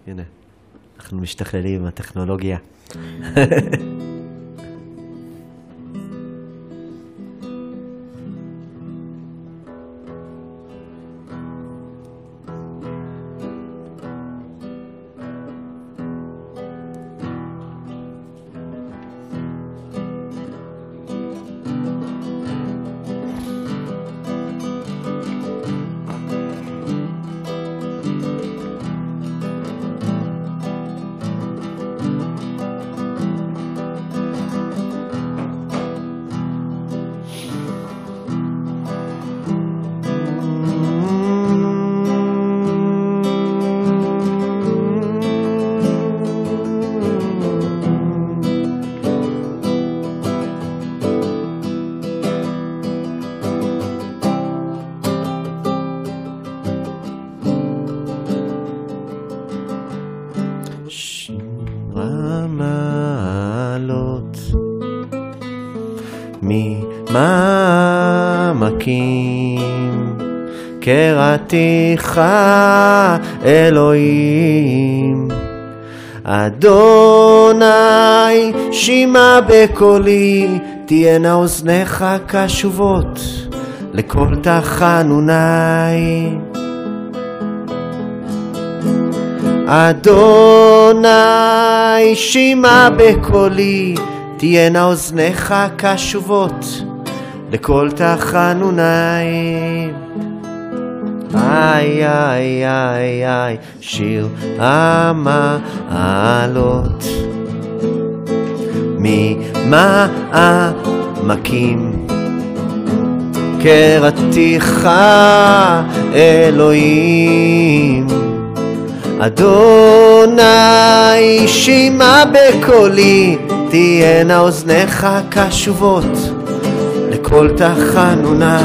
הנה, אנחנו משתכללים עם הטכנולוגיה. מעלות ממעמקים קראתיך אלוהים אדוני שמע בקולי תהיינה אוזניך קשובות לכל תחנוני אדוני שמע בקולי תהיינה אוזניך קשובות לכל תחנוני איי איי איי איי שיר המעלות ממעמקים קראתיך אלוהים אדוני שמע בקולי תהיינה אוזניך קשובות לכל תחנוני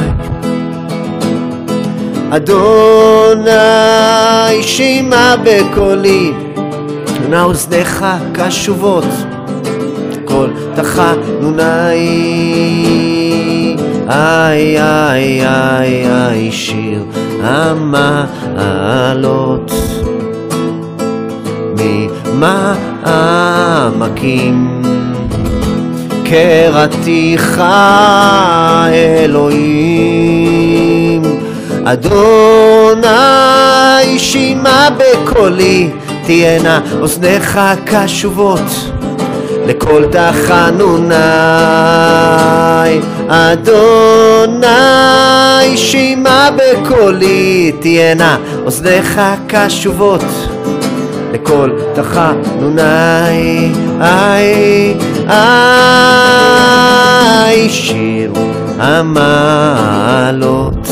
אדוני שמע בקולי תהיינה אוזניך קשובות לכל תחנוני איי איי איי איי שיר המעלות ממעמקים קראתיך אלוהים אדוני שמע בקולי תהיינה אוזניך קשובות לכל תחנוני אדוני שמע בקולי תהיינה אוזניך קשובות לכל תחנוני איי איי שיר המעלות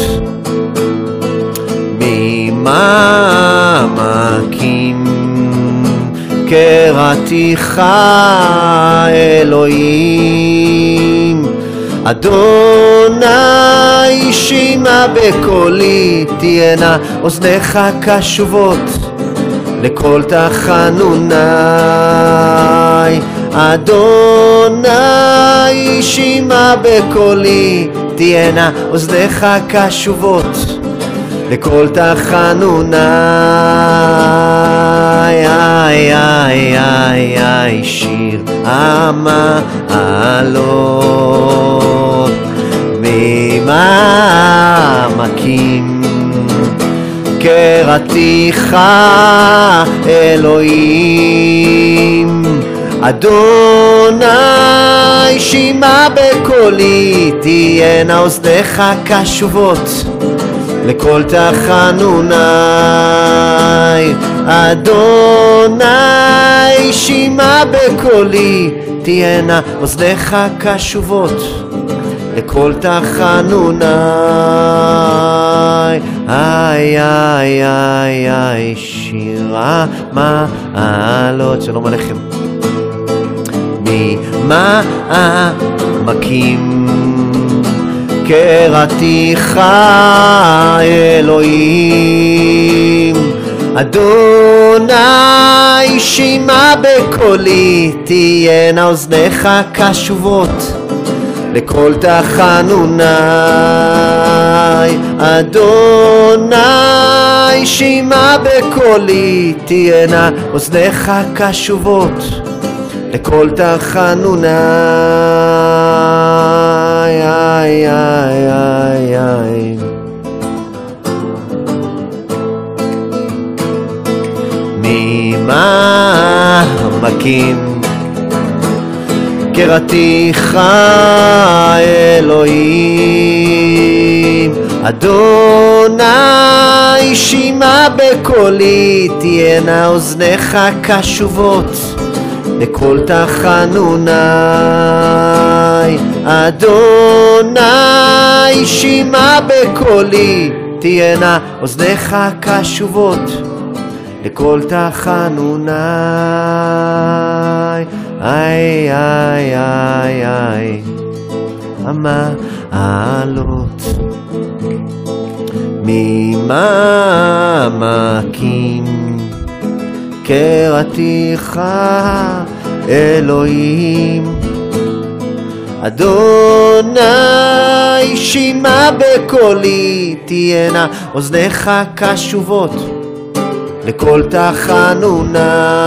ממעמקים קראתיך אלוהים אדוני שמע בקולי תהיינה אוזניך קשובות לכל תחנוני אדוני שמע בקולי תהיינה אוזניך קשובות לכל תחנוני איי איי איי איי שיר המעלות ממעמקים קראתיך אלוהים אדוני שמע בקולי תהיינה אוזניך קשובות לכל תחנוני אדוני שמע בקולי תהיינה אוזניך קשובות לכל תחנוני איי איי איי איי שיר המעלות שלום עליכם ממעמקים קראתיך אלוהים אדוני שמע בקולי תהיינה אוזניך קשובות לכל תחנוני. אדוני שמע בקולי, תהיינה אוזניך קשובות לכל תחנוני. איי איי איי איי. ממעמקים קראתיך אלוהים. אדוני שמע בקולי, תהיינה אוזניך קשובות לכל תחנוני. אדוני שמע בקולי, תהיינה אוזניך קשובות לכל תחנוני. איי איי איי איי. המעלות ממעמקים קראתיך אלוהים. אדוני שמע בקולי, תהיינה אוזניך קשובות לכל תחנוני.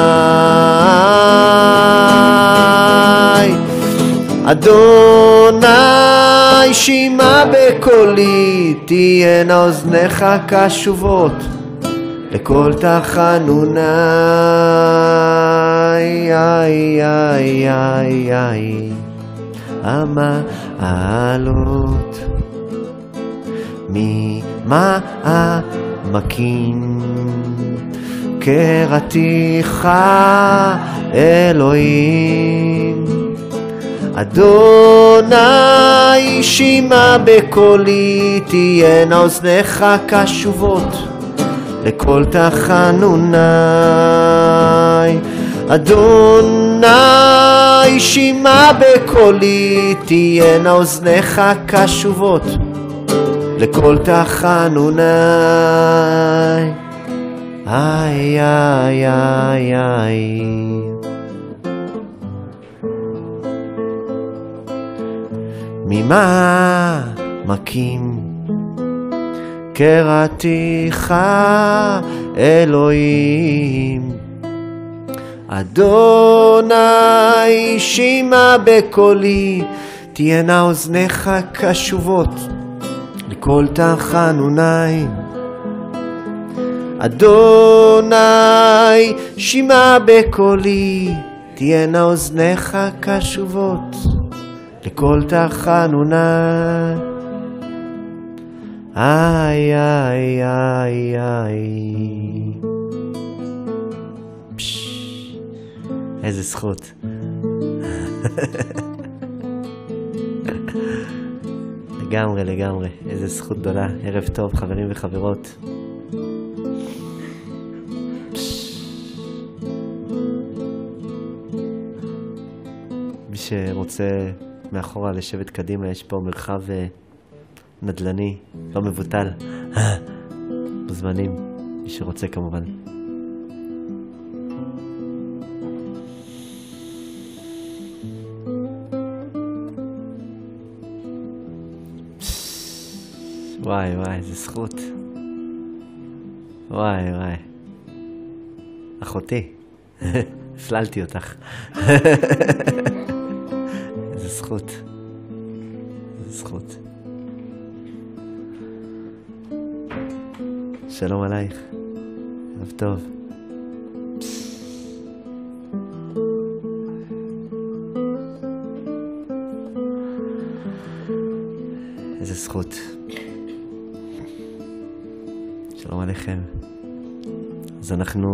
אדוני שמע בקולי, תהיינה אוזניך קשובות לכל תחנוני. איי איי איי איי. המעלות ממעמקים קראתיך אלוהים. אדוני שמע בקולי, תהיינה אוזניך קשובות לכל תחנוני. אדוני שמע בקולי, תהיינה אוזניך קשובות לכל תחנוני. איי איי איי איי. ממעמקים קראתיך אלוהים. אדוני שמע בקולי, תהיינה אוזניך קשובות לכל תחנוני. אדוני שמע בקולי, תהיינה אוזניך קשובות לכל תחנוני. איי איי איי איי. איזה זכות. לגמרי לגמרי, איזה זכות גדולה. ערב טוב חברים וחברות. מי שרוצה מאחורה לשבת קדימה, יש פה מרחב נדל"ני לא מבוטל. מוזמנים, מי שרוצה כמובן. וואי וואי, איזה זכות. וואי וואי. אחותי. הפללתי אותך. איזה זכות. איזה זכות. שלום עלייך. ערב טוב. איזה זכות. שלום עליכם. אז אנחנו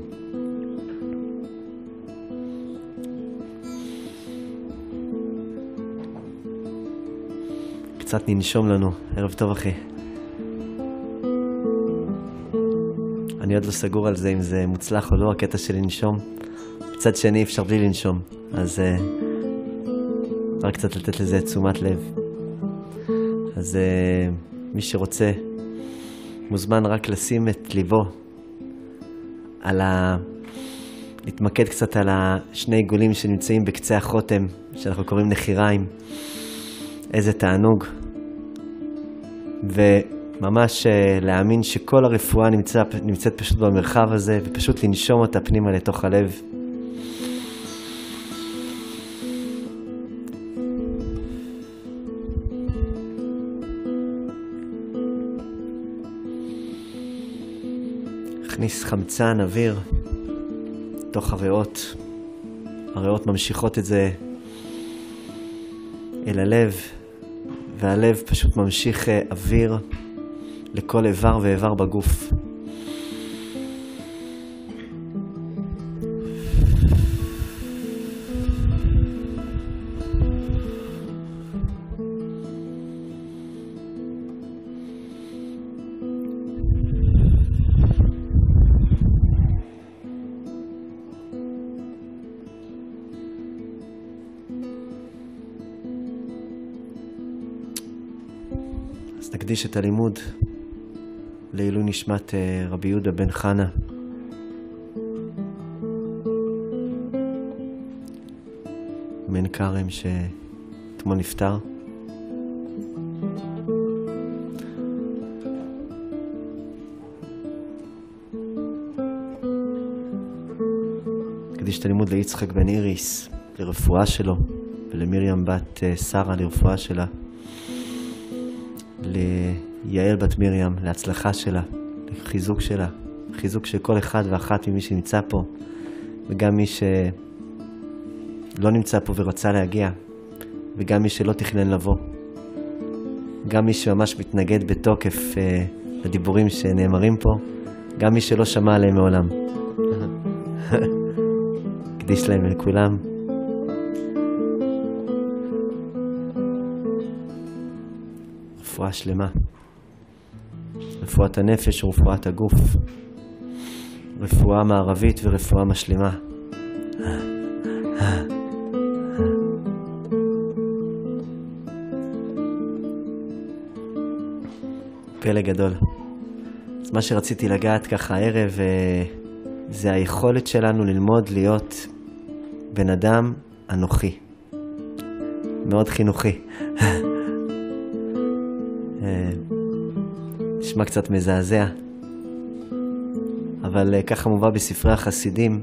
קצת ננשום לנו. ערב טוב אחי. אני עוד לא סגור על זה אם זה מוצלח או לא, הקטע של לנשום. מצד שני אפשר בלי לנשום, אז רק קצת לתת לזה תשומת לב. אז מי שרוצה מוזמן רק לשים את ליבו על להתמקד קצת על השני עיגולים שנמצאים בקצה החותם, שאנחנו קוראים נחיריים. איזה תענוג. וממש להאמין שכל הרפואה נמצאת פשוט במרחב הזה, ופשוט לנשום אותה פנימה לתוך הלב. הכניס חמצן, אוויר, תוך הריאות. הריאות ממשיכות את זה אל הלב, והלב פשוט ממשיך אוויר לכל איבר ואיבר בגוף. אז נקדיש את הלימוד לעילוי נשמת רבי יהודה בן חנה. מעין כרם שאתמול נפטר. נקדיש את הלימוד ליצחק בן איריס, לרפואה שלו, ולמרים בת שרה, לרפואה שלה. ליעל בת מרים, להצלחה שלה, לחיזוק שלה, חיזוק של כל אחד ואחת ממי שנמצא פה, וגם מי שלא נמצא פה ורצה להגיע, וגם מי שלא תכנן לבוא, גם מי שממש מתנגד בתוקף לדיבורים שנאמרים פה, גם מי שלא שמע עליהם מעולם. קדיש להם לכולם. רפואה שלמה, רפואת הנפש ורפואת הגוף, רפואה מערבית ורפואה משלימה. פלא גדול. אז מה שרציתי לגעת ככה הערב זה היכולת שלנו ללמוד להיות בן אדם אנוכי, מאוד חינוכי. נשמע קצת מזעזע, אבל ככה מובא בספרי החסידים,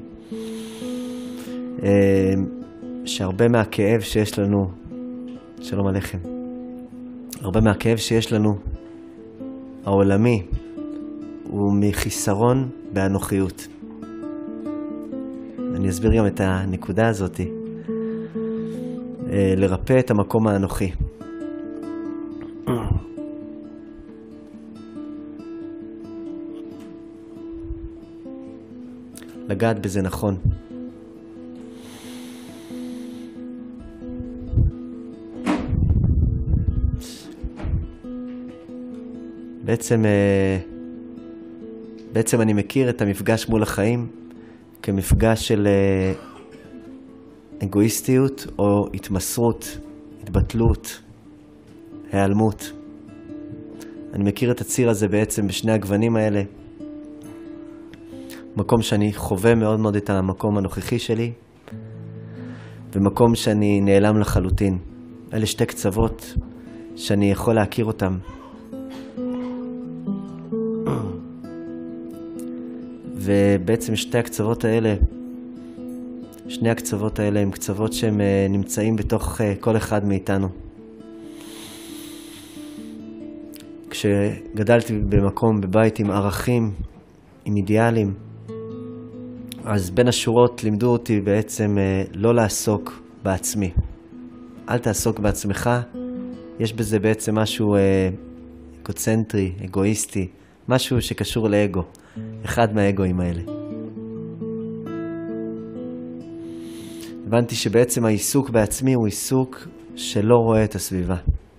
שהרבה מהכאב שיש לנו, שלום עליכם, הרבה מהכאב שיש לנו, העולמי, הוא מחיסרון באנוכיות. אני אסביר גם את הנקודה הזאת. לרפא את המקום האנוכי. לגעת בזה נכון. בעצם אני מכיר את המפגש מול החיים כמפגש של אגואיסטיות או התמסרות, התבטלות, העלמות. אני מכיר את הציר הזה בעצם בשני הגוונים האלה. מקום שאני חווה מאוד מאוד את המקום הנוכחי שלי, ומקום שאני נעלם לחלוטין. אלה שתי קצוות שאני יכול להכיר אותם. ובעצם שני הקצוות האלה הם קצוות שהם נמצאים בתוך כל אחד מאיתנו. כשגדלתי במקום, בבית עם ערכים, עם אידיאלים, אז בין השורות לימדו אותי בעצם לא לעסוק בעצמי. אל תעסוק בעצמך, יש בזה בעצם משהו אגוצנטרי, אגואיסטי, משהו שקשור לאגו, אחד מהאגואים האלה. הבנתי שבעצם העיסוק בעצמי הוא עיסוק שלא רואה את הסביבה.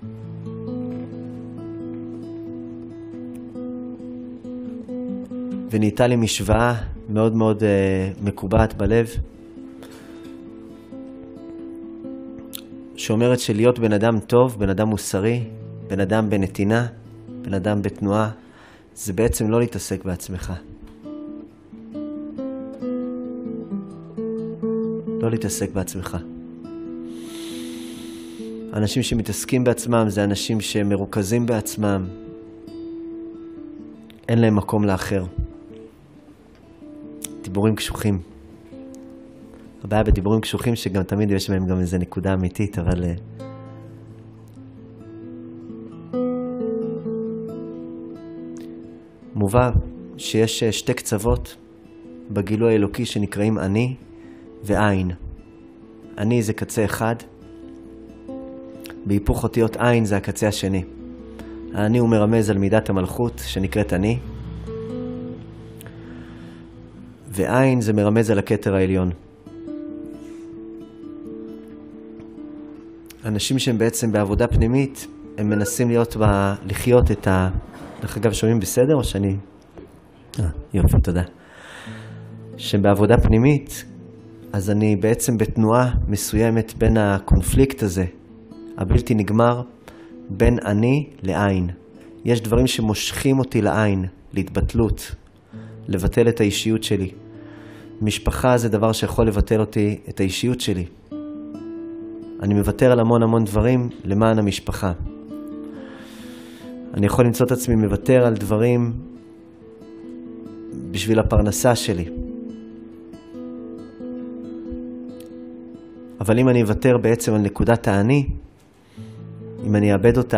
ונהייתה לי משוואה מאוד מאוד מקובעת בלב, שאומרת שלהיות בן אדם טוב, בן אדם מוסרי, בן אדם בנתינה, בן אדם בתנועה, זה בעצם לא להתעסק בעצמך. לא להתעסק בעצמך. אנשים שמתעסקים בעצמם זה אנשים שמרוכזים בעצמם. אין להם מקום לאחר. דיבורים קשוחים. הבעיה בדיבורים קשוחים שגם תמיד יש בהם גם איזו נקודה אמיתית, אבל מובא שיש שתי קצוות בגילוי האלוקי שנקראים אני ועין. אני זה קצה אחד, בהיפוך אותיות עין זה הקצה השני. אני הוא מרמז על מידת המלכות שנקראת אני, ועין זה מרמז על הכתר העליון. אנשים שהם בעצם בעבודה פנימית, הם מנסים לחיות את דרך אגב, שומעים בסדר או שאני... יופי, תודה. שהם בעבודה פנימית, אז אני בעצם בתנועה מסוימת בין הקונפליקט הזה, הבלתי נגמר, בין אני לעין. יש דברים שמושכים אותי לעין, להתבטלות, לבטל את האישיות שלי. משפחה זה דבר שיכול לבטל אותי, את האישיות שלי. אני מוותר על המון דברים למען המשפחה. אני יכול למצוא את עצמי מוותר על דברים בשביל הפרנסה שלי. אבל אם אני אוותר בעצם על נקודת האני, אם אני אאבד אותה,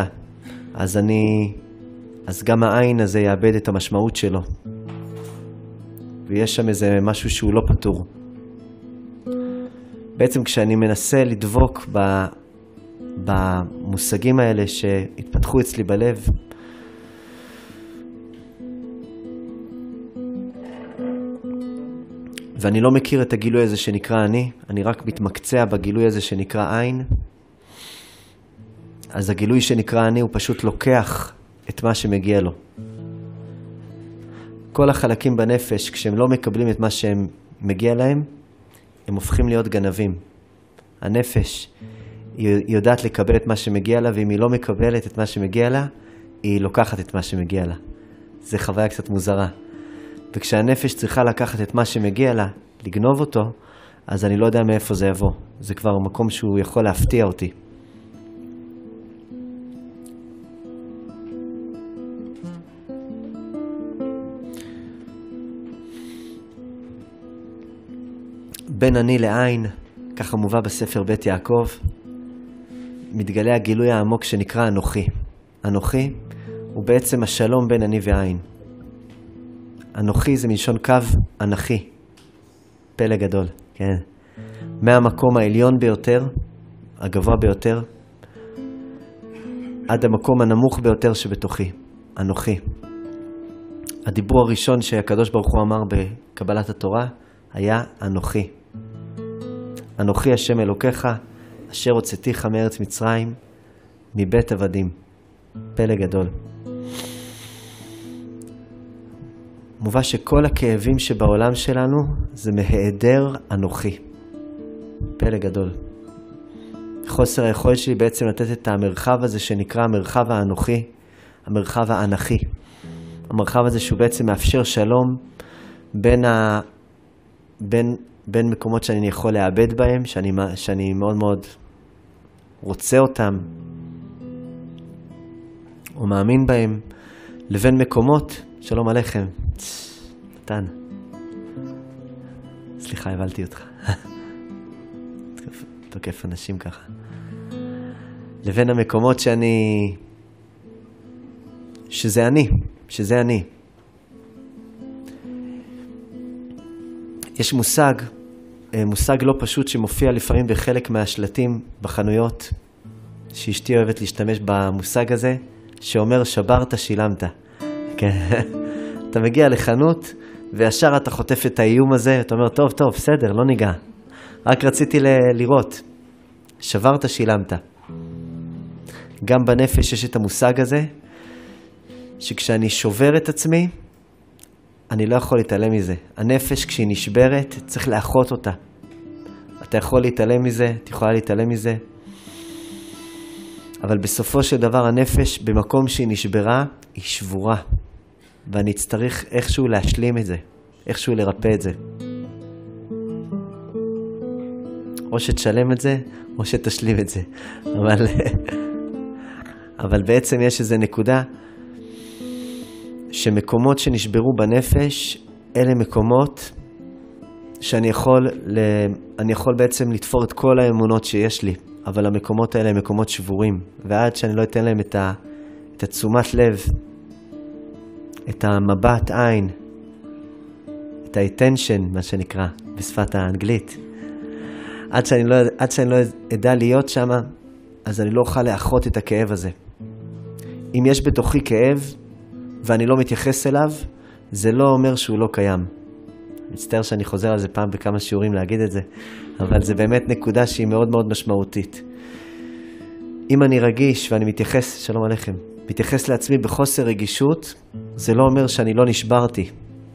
אז גם העין הזה יאבד את המשמעות שלו. ויש שם איזה משהו שהוא לא פתור. בעצם כשאני מנסה לדבוק במושגים האלה שהתפתחו אצלי בלב, ואני לא מכיר את הגילוי הזה שנקרא אני רק מתמקצע בגילוי הזה שנקרא עין, אז הגילוי שנקרא אני הוא פשוט לוקח את מה שמגיע לו. כל החלקים בנפש, כשהם לא מקבלים את מה שהם מגיע להם, הם הופכים להיות גנבים. הנפש היא יודעת לקבל את מה שמגיע לה, ואם היא לא מקבלת את מה שמגיע לה, היא לוקחת את מה שמגיע לה. זה חוויה קצת מוזרה. וכשהנפש צריכה לקחת את מה שמגיע לה, לגנוב אותו, אז אני לא יודע מאיפה זה יבוא. זה כבר מקום שהוא יכול להפתיע אותי. בין אני לעין, ככה מובא בספר בית יעקב, מתגלה הגילוי העמוק שנקרא אנוכי. אנוכי הוא בעצם השלום בין אני ועין. אנוכי זה מלשון קו אנכי, פלא גדול, כן. מהמקום העליון ביותר, הגבוה ביותר, עד המקום הנמוך ביותר שבתוכי, אנוכי. הדיבור הראשון שהקדוש ברוך הוא אמר בקבלת התורה היה אנוכי. אנוכי השם אלוקיך, אשר הוצאתיך מארץ מצרים, מבית עבדים. פלא גדול. מובא שכל הכאבים שבעולם שלנו זה מהיעדר אנוכי. פלא גדול. חוסר היכולת שלי בעצם לתת את המרחב הזה שנקרא המרחב האנוכי, המרחב האנכי. המרחב הזה שהוא בעצם מאפשר שלום בין מקומות שאני יכול לאבד בהם, שאני מאוד מאוד רוצה אותם, או מאמין בהם, לבין מקומות, שלום עליכם, נתן. סליחה, הבלתי אותך. תוקף אנשים ככה. לבין המקומות שזה אני. יש מושג לא פשוט שמופיע לפעמים בחלק מהשלטים בחנויות, שאשתי אוהבת להשתמש במושג הזה, שאומר שברת שילמת. כן. אתה מגיע לחנות, וישר אתה חוטף את האיום הזה, אתה אומר, טוב, בסדר, לא ניגע. רק רציתי לראות. שברת שילמת. גם בנפש יש את המושג הזה, שכשאני שובר את עצמי, אני לא יכול להתעלם מזה. הנפש כשהיא נשברת, צריך לאחות אותה. אתה יכול להתעלם מזה, את יכולה להתעלם מזה. אבל בסופו של דבר הנפש, במקום שהיא נשברה, היא שבורה. ואני צריך איכשהו להשלים את זה, איכשהו לרפא את זה. או שתשלם את זה, או שתשלים את זה. אבל בעצם יש איזו נקודה שמקומות שנשברו בנפש, אלה מקומות שאני יכול בעצם לתפור את כל האמונות שיש לי, אבל המקומות האלה הם מקומות שבורים, ועד שאני לא אתן להם את התשומת לב, את המבט עין, את ה-attention, מה שנקרא, בשפת האנגלית, עד שאני לא אדע להיות שם, אז אני לא אוכל לאחות את הכאב הזה. אם יש בתוכי כאב, ואני לא מתייחס אליו, זה לא אומר שהוא לא קיים. מצטער שאני חוזר על זה פעם בכמה שיעורים להגיד את זה, אבל זה באמת נקודה שהיא מאוד מאוד משמעותית. אם אני רגיש ואני מתייחס, שלום עליכם, מתייחס לעצמי בחוסר רגישות, זה לא אומר שאני לא נשברתי.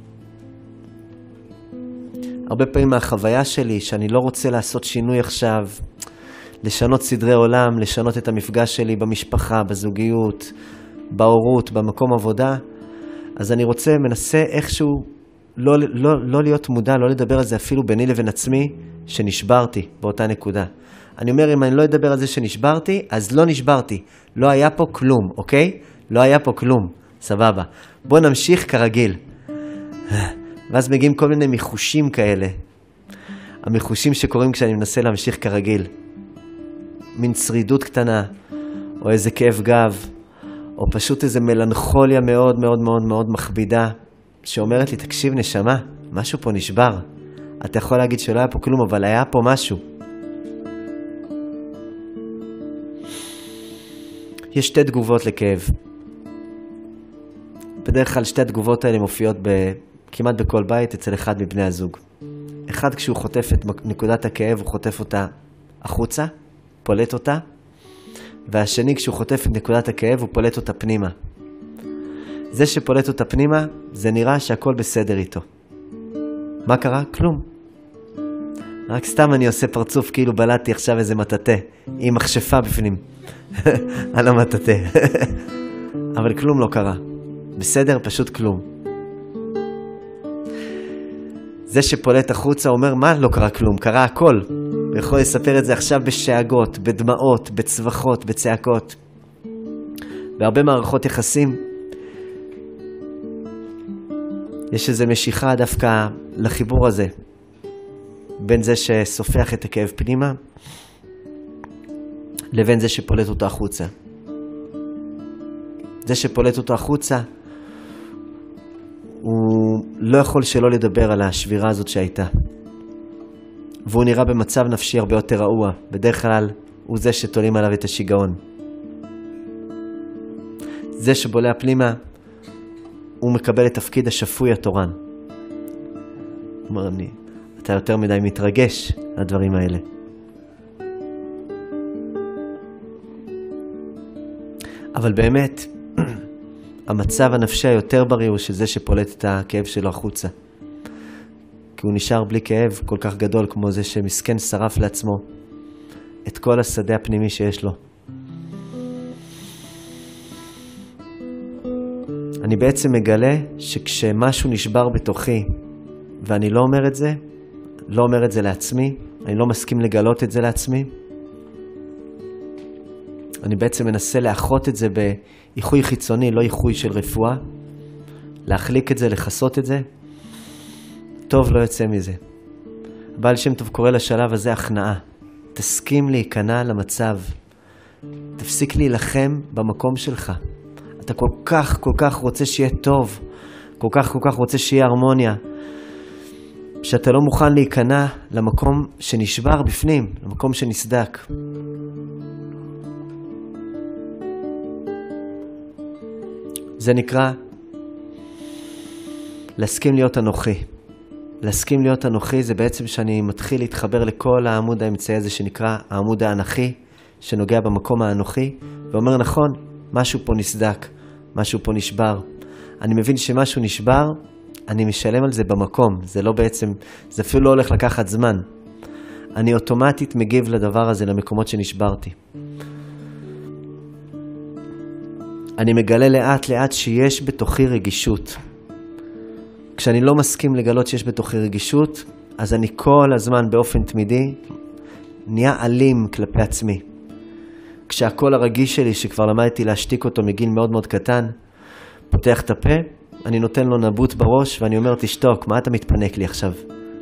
הרבה פעמים מהחוויה שלי, שאני לא רוצה לעשות שינוי עכשיו, לשנות סדרי עולם, לשנות את המפגש שלי במשפחה, בזוגיות, בהורות, במקום עבודה, אז אני מנסה איכשהו לא להיות מודע, לא לדבר על זה אפילו ביני לבין עצמי, שנשברתי באותה נקודה. אני אומר, אם אני לא אדבר על זה שנשברתי, אז לא נשברתי. לא היה פה כלום, אוקיי? לא היה פה כלום. סבבה. בוא נמשיך כרגיל. ואז מגיעים כל מיני מיחושים כאלה. המיחושים שקורים כשאני מנסה להמשיך כרגיל. מין שרידות קטנה, או איזה כאב גב, או פשוט איזה מלנכוליה מאוד מאוד מאוד מאוד מכבידה, שאומרת לי, תקשיב נשמה, משהו פה נשבר. אתה יכול להגיד שלא היה פה כלום, אבל היה פה משהו. יש שתי תגובות לכאב. בדרך כלל שתי התגובות האלה מופיעות כמעט בכל בית אצל אחד מבני הזוג. אחד כשהוא חוטף את נקודת הכאב, הוא חוטף אותה החוצה, פולט אותה, והשני כשהוא חוטף את נקודת הכאב, הוא פולט אותה פנימה. זה שפולט אותה פנימה, זה נראה שהכל בסדר איתו. מה קרה? כלום. רק סתם אני עושה פרצוף כאילו בלעתי עכשיו איזה מטאטה, עם מכשפה בפנים, על המטאטה. אבל כלום לא קרה. בסדר, פשוט כלום. זה שפולט החוצה אומר, מה לא קרה כלום? קרה הכל. הוא יכול לספר את זה עכשיו בשאגות, בדמעות, בצווחות, בצעקות. בהרבה מערכות יחסים, יש איזו משיכה דווקא לחיבור הזה, בין זה שסופח את הכאב פנימה, לבין זה שפולט אותו החוצה. זה שפולט אותו החוצה, הוא לא יכול שלא לדבר על השבירה הזאת שהייתה. והוא נראה במצב נפשי הרבה יותר רעוע. בדרך כלל הוא זה שתולים עליו את השיגעון. זה שבולע פנימה, הוא מקבל את תפקיד השפוי התורן. אומר אני, אתה יותר מדי מתרגש לדברים האלה. אבל באמת, המצב הנפשי היותר בריא הוא שזה שפולט את הכאב שלו החוצה. כי הוא נשאר בלי כאב כל כך גדול כמו זה שמסכן שרף לעצמו את כל השדה הפנימי שיש לו. אני בעצם מגלה שכשמשהו נשבר בתוכי, ואני לא אומר את זה לעצמי, אני לא מסכים לגלות את זה לעצמי, אני בעצם מנסה לאחות את זה באיחוי חיצוני, לא איחוי של רפואה, להחליק את זה, לחסות את זה, טוב לא יוצא מזה. בעל שם טוב קורא לשלב הזה הכנעה. תסכים להיכנע למצב. תפסיק להילחם במקום שלך. אתה כל כך רוצה שיהיה טוב. כל כך רוצה שיהיה הרמוניה. שאתה לא מוכן להיכנע למקום שנשבר בפנים, למקום שנסדק. זה נקרא להסכים להיות אנוכי. להסכים להיות אנוכי זה בעצם שאני מתחיל להתחבר לכל העמוד האמצעי הזה שנקרא העמוד האנכי, שנוגע במקום האנוכי, ואומר נכון, משהו פה נסדק, משהו פה נשבר. אני מבין שמשהו נשבר, אני משלם על זה במקום, זה לא בעצם, זה אפילו לא הולך לקחת זמן. אני אוטומטית מגיב לדבר הזה, למקומות שנשברתי. אני מגלה לאט שיש בתוכי רגישות. כשאני לא מסכים לגלות שיש בתוכי רגישות, אז אני כל הזמן באופן תמידי נהיה אלים כלפי עצמי. כשהקול הרגיש שלי, שכבר למדתי להשתיק אותו מגיל מאוד מאוד קטן, פותח את הפה, אני נותן לו נבוט בראש ואני אומר, תשתוק, מה אתה מתפנק לי עכשיו?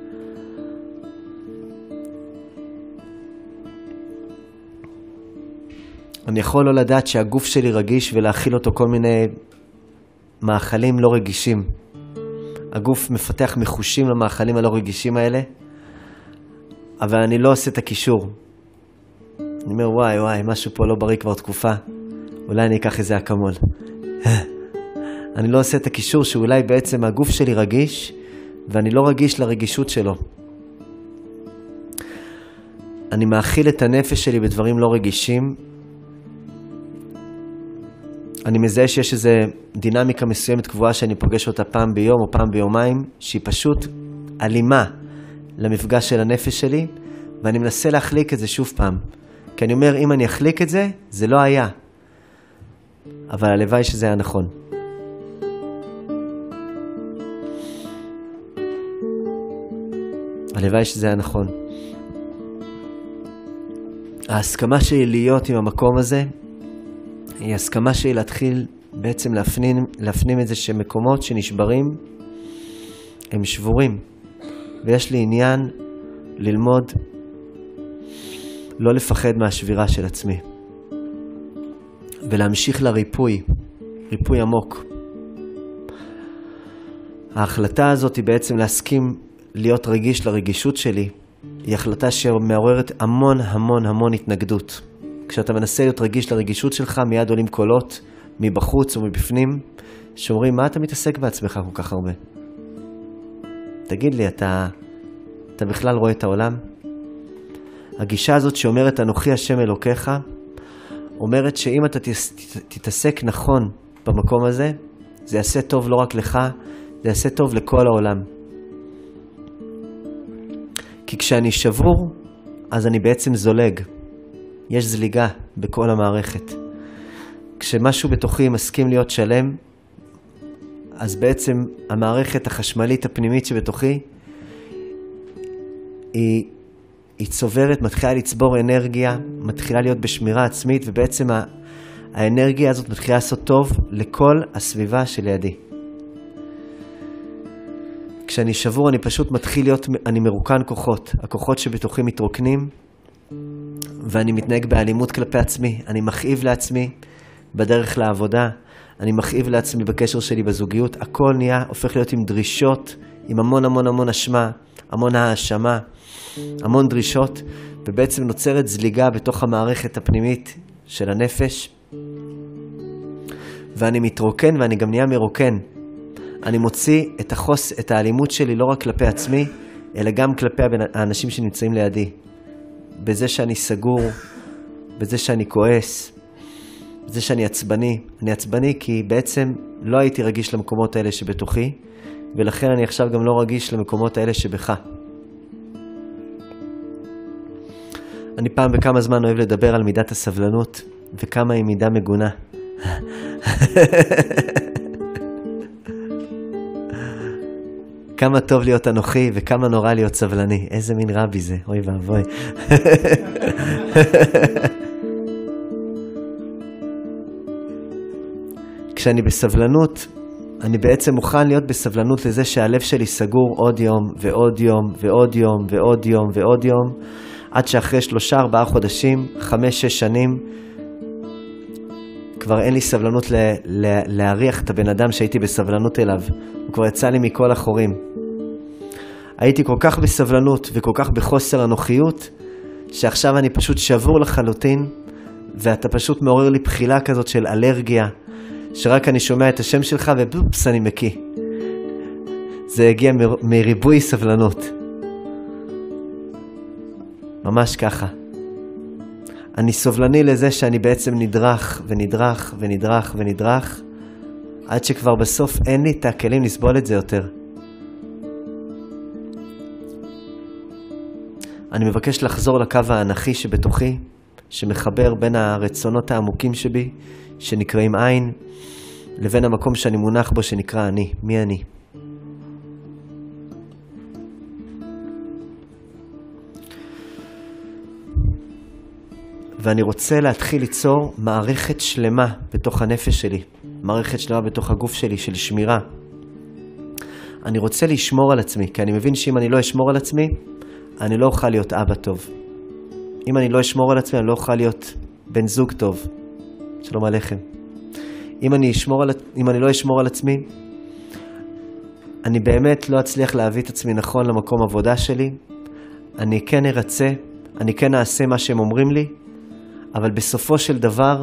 אני יכול לא לדעת שהגוף שלי רגיש ולהכיל אותו כל מיני מאכלים לא רגישים. הגוף מפתח מחושים למאכלים הלא רגישים האלה, אבל אני לא עושה את הקישור. אני אומר, וואי, משהו פה לא בריא כבר תקופה. אולי אני אקח איזה אקמול. אני לא עושה את הקישור שאולי בעצם הגוף שלי רגיש, ואני לא רגיש לרגישות שלו. אני מאכיל את הנפש שלי בדברים לא רגישים. אני מזהה שיש איזו דינמיקה מסוימת קבועה שאני פוגש אותה פעם ביום או פעם ביומיים, שהיא פשוט אלימה למפגש של הנפש שלי, ואני מנסה להחליק את זה שוב פעם. כי אני אומר, אם אני אחליק את זה, זה לא היה. אבל הלוואי שזה היה נכון. הלוואי שזה היה נכון. ההסכמה שלי להיות עם המקום הזה, היא הסכמה שלי להתחיל בעצם להפנים את זה שמקומות שנשברים, הם שבורים. ויש לי עניין ללמוד לא לפחד מהשבירה של עצמי. ולהמשיך לריפוי, ריפוי עמוק. ההחלטה הזאת היא בעצם להסכים להיות רגיש לרגישות שלי, היא החלטה שמעוררת המון התנגדות. כשאתה מנסה להיות רגיש לרגישות שלך, מיד עולים קולות מבחוץ או מבפנים, שאומרים, מה אתה מתעסק בעצמך כל כך הרבה? תגיד לי, אתה בכלל רואה את העולם? הגישה הזאת שאומרת, אנוכי השם אלוקיך, אומרת שאם אתה תתעסק נכון במקום הזה, זה יעשה טוב לא רק לך, זה יעשה טוב לכל העולם. כי כשאני שבור, אז אני בעצם זולג. יש זליגה בכל המערכת. כשמשהו בתוכי מסכים להיות שלם, אז בעצם המערכת החשמלית הפנימית שבתוכי, היא צוברת, מתחילה לצבור אנרגיה, מתחילה להיות בשמירה עצמית, ובעצם האנרגיה הזאת מתחילה לעשות טוב לכל הסביבה שלידי. כשאני שבור אני פשוט מתחיל להיות, אני מרוקן כוחות. הכוחות שבתוכי מתרוקנים, ואני מתנהג באלימות כלפי עצמי. אני מכאיב לעצמי בדרך לעבודה, אני מכאיב לעצמי בקשר שלי בזוגיות. הכל הופך להיות עם דרישות, עם המון אשמה, המון האשמה, המון דרישות, ובעצם נוצרת זליגה בתוך המערכת הפנימית של הנפש. ואני מתרוקן ואני גם נהיה מרוקן. אני מוציא את האלימות שלי לא רק כלפי עצמי, אלא גם כלפי האנשים שנמצאים לידי. בזה שאני סגור, בזה שאני כועס, בזה שאני עצבני. אני עצבני כי בעצם לא הייתי רגיש למקומות האלה שבתוכי, ולכן אני עכשיו גם לא רגיש למקומות האלה שבך. אני פעם בכמה זמן אוהב לדבר על מידת הסבלנות, וכמה היא מידה מגונה. כמה טוב להיות אנוכי וכמה נורא להיות סבלני. איזה מין רבי זה, אוי ואבוי. כשאני בסבלנות, אני בעצם מוכן להיות בסבלנות לזה שהלב שלי סגור עוד יום ועוד יום ועוד יום ועוד יום ועוד יום, עד שאחרי 3-4 חודשים, 5-6 שנים, כבר אין לי סבלנות להריח את הבן אדם שהייתי בסבלנות אליו. הוא כבר יצא לי מכל החורים. הייתי כל כך בסבלנות וכל כך בחוסר אנוכיות, שעכשיו אני פשוט שבור לחלוטין, ואתה פשוט מעורר לי בחילה כזאת של אלרגיה, שרק אני שומע את השם שלך ובופס אני מקיא. זה הגיע מריבוי סבלנות. ממש ככה. אני סובלני לזה שאני בעצם נדרך ונדרך ונדרך ונדרך, עד שכבר בסוף אין לי את הכלים לסבול את זה יותר. אני מבקש לחזור לקו האנכי שבתוכי, שמחבר בין הרצונות העמוקים שבי, שנקראים עין, לבין המקום שאני מונח בו שנקרא אני. מי אני? ואני רוצה להתחיל ליצור מערכת שלמה בתוך הנפש שלי, מערכת שלמה בתוך הגוף שלי של שמירה. אני רוצה לשמור על עצמי, כי אני מבין שאם אני לא אשמור על עצמי, אני לא אוכל להיות אבא טוב. אם אני לא אשמור על עצמי, אני לא אוכל להיות בן זוג טוב. שלום עליכם. אם אני לא אשמור על עצמי, אני באמת לא אצליח להביא את עצמי נכון למקום עבודה שלי. אני כן ארצה, אני כן אעשה מה שהם אומרים לי, אבל בסופו של דבר,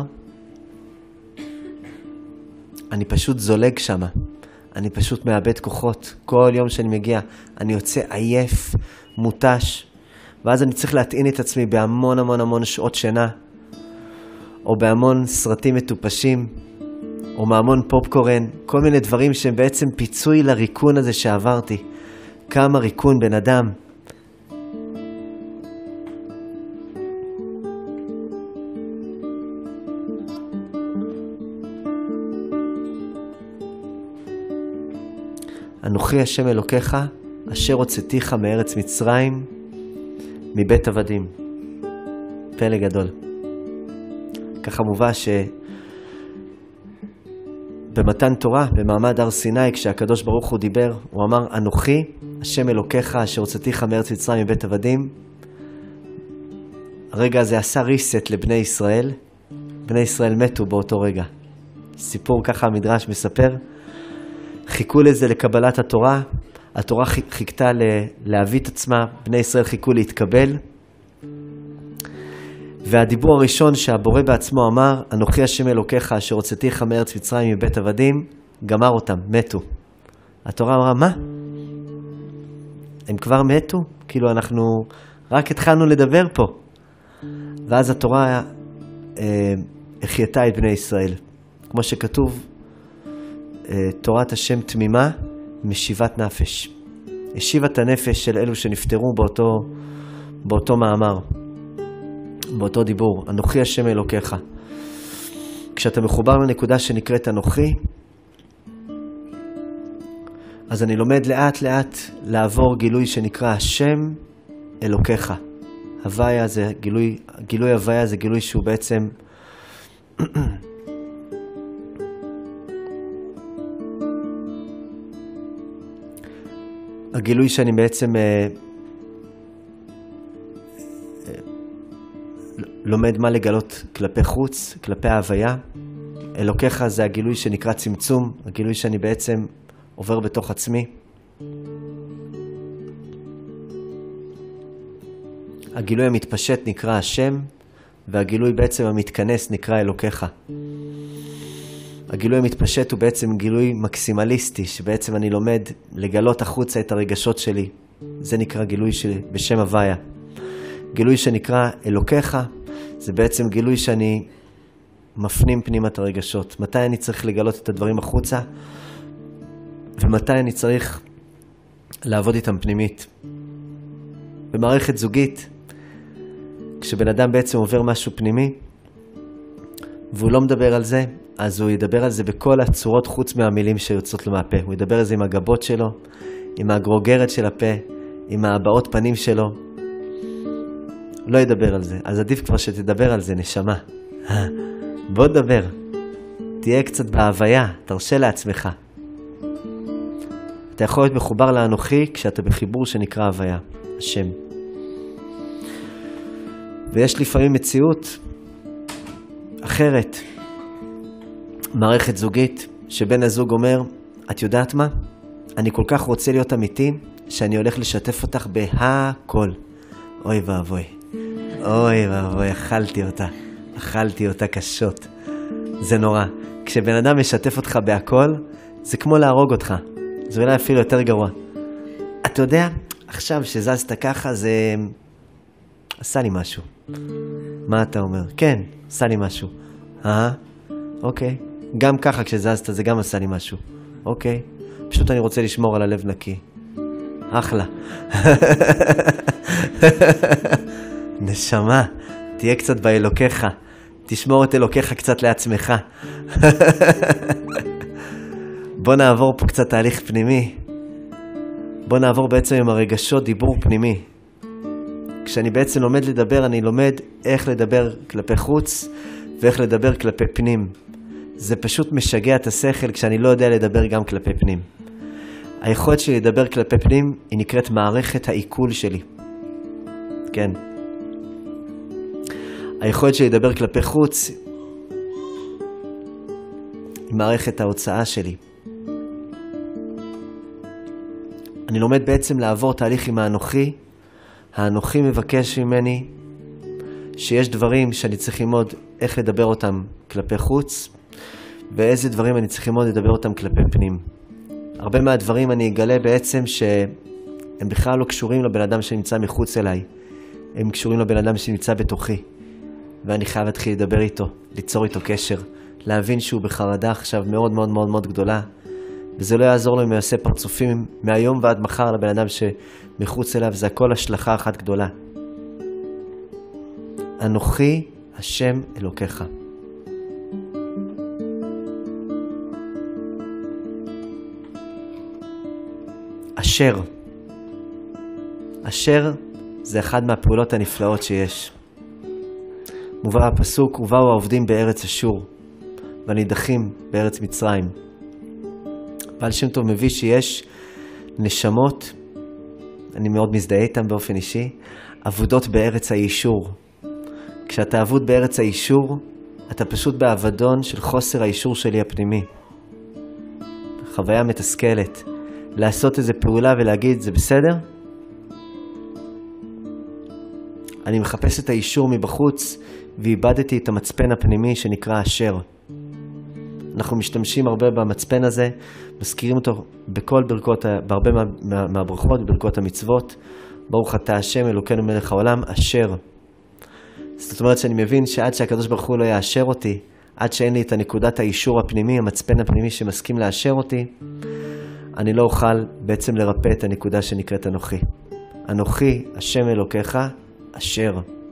אני פשוט זולג שמה. אני פשוט מאבד כוחות. כל יום שאני מגיע, אני יוצא עייף, מוטש, ואז אני צריך להטעין את עצמי בהמון המון המון שעות שינה, או בהמון סרטים מטופשים, או מהמון פופקורן, כל מיני דברים שהם בעצם פיצוי לריקון הזה שעברתי. כמה ריקון בן אדם. אנוכי השם אלוקיך, אשר הוצאתיך מארץ מצרים, מבית עבדים. פלא גדול. ככה מובא שבמתן תורה, במעמד הר סיני, כשהקדוש ברוך הוא דיבר, הוא אמר, אנוכי השם אלוקיך, אשר הוצאתיך מארץ מצרים, מבית עבדים. הרגע הזה עשה ריסט לבני ישראל. בני ישראל מתו באותו רגע. סיפור ככה המדרש מספר. חיכו לזה לקבלת התורה, התורה חיכתה להביא את עצמה, בני ישראל חיכו להתקבל, והדיבור הראשון שהבורא בעצמו אמר, אנוכי השם אלוקיך אשר הוצאתיך מארץ מצרים מבית עבדים, גמר אותם, מתו. התורה אמרה, מה? הם כבר מתו? כאילו אנחנו רק התחלנו לדבר פה. ואז התורה החייתה את בני ישראל. כמו שכתוב, תורת השם תמימה, משיבת נפש. השיבה את הנפש של אלו שנפטרו באותו מאמר, באותו דיבור. אנוכי השם אלוקיך. כשאתה מחובר לנקודה שנקראת אנוכי, אז אני לומד לאט לאט לעבור גילוי שנקרא השם אלוקיך. הוויה זה גילוי הוויה זה גילוי שהוא בעצם הגילוי שאני בעצם לומד מה לגלות כלפי חוץ, כלפי ההוויה. אלוקיך זה הגילוי שנקרא צמצום, הגילוי שאני בעצם עובר בתוך עצמי. הגילוי המתפשט נקרא השם, והגילוי בעצם המתכנס נקרא אלוקיך. הגילוי המתפשט הוא בעצם גילוי מקסימליסטי, שבעצם אני לומד לגלות החוצה את הרגשות שלי. זה נקרא גילוי שלי בשם הוויה. גילוי שנקרא אלוקיך, זה בעצם גילוי שאני מפנים פנימה את הרגשות. מתי אני צריך לגלות את הדברים החוצה, ומתי אני צריך לעבוד איתם פנימית. במערכת זוגית, כשבן אדם בעצם עובר משהו פנימי, והוא לא מדבר על זה, אז הוא ידבר על זה בכל הצורות חוץ מהמילים שיוצאות לו מהפה. הוא ידבר על זה עם הגבות שלו, עם הגרוגרת של הפה, עם הבעות פנים שלו. לא ידבר על זה. אז עדיף כבר שתדבר על זה, נשמה. בוא דבר. תהיה קצת בהוויה, תרשה לעצמך. אתה יכול להיות מחובר לאנוכי כשאתה בחיבור שנקרא הוויה, השם. ויש לפעמים מציאות אחרת, מערכת זוגית, שבן הזוג אומר, את יודעת מה? אני כל כך רוצה להיות אמיתי, שאני הולך לשתף אותך בהכל. אוי ואבוי. אוי ואבוי, אכלתי אותה קשות. זה נורא. כשבן אדם משתף אותך בהכל, זה כמו להרוג אותך. זה אולי אפילו יותר גרוע. אתה יודע, עכשיו שזזת ככה, זה עשה לי משהו. מה אתה אומר? כן, עשה לי משהו. אוקיי. גם ככה כשזזת זה גם עשה לי משהו. אוקיי. פשוט אני רוצה לשמור על הלב נקי. אחלה. נשמה, תהיה קצת באלוקיך. תשמור את אלוקיך קצת לעצמך. בוא נעבור פה קצת תהליך פנימי. בוא נעבור בעצם עם הרגשות דיבור פנימי. כשאני בעצם לומד לדבר, אני לומד איך לדבר כלפי חוץ ואיך לדבר כלפי פנים. זה פשוט משגע את השכל כשאני לא יודע לדבר גם כלפי פנים. היכולת שלי לדבר כלפי פנים היא נקראת מערכת העיכול שלי. כן. היכולת שלי לדבר כלפי חוץ היא מערכת ההוצאה שלי. אני לומד בעצם לעבור תהליך עם האנוכי. האנוכי מבקש ממני שיש דברים שאני צריך ללמוד איך לדבר אותם כלפי חוץ, ואיזה דברים אני צריך ללמוד לדבר אותם כלפי פנים. הרבה מהדברים אני אגלה בעצם שהם בכלל לא קשורים לבן אדם שנמצא מחוץ אליי. הם קשורים לבן אדם שנמצא בתוכי. ואני חייב להתחיל לדבר איתו, ליצור איתו קשר, להבין שהוא בחרדה עכשיו מאוד מאוד מאוד מאוד גדולה. וזה לא יעזור לו אם יעשה פרצופים מהיום ועד מחר לבן אדם שמחוץ אליו, זה הכל השלכה אחת גדולה. אנוכי השם אלוקיך. אשר. אשר זה אחד מהפעולות הנפלאות שיש. מובא הפסוק, ובאו העובדים בארץ אשור, והנידחים בארץ מצרים. בעל שם טוב מביא שיש נשמות, אני מאוד מזדהה איתם באופן אישי, עבודות בארץ האישור. כשאתה עבוד בארץ האישור, אתה פשוט בעבדון של חוסר האישור שלי הפנימי. חוויה מתסכלת. לעשות איזו פעולה ולהגיד, זה בסדר? אני מחפש את האישור מבחוץ, ואיבדתי את המצפן הפנימי שנקרא אשר. אנחנו משתמשים הרבה במצפן הזה, מזכירים אותו בכל ברכות, בהרבה מהברכות, ברכות המצוות. ברוך אתה השם אלוקינו מלך העולם, אשר. זאת אומרת שאני מבין שעד שהקדוש ברוך הוא לא יאשר אותי, עד שאין לי את הנקודת האישור הפנימי, המצפן הפנימי שמסכים לאשר אותי, אני לא אוכל בעצם לרפא את הנקודה שנקראת אנוכי. אנוכי השם אלוקיך, אשר.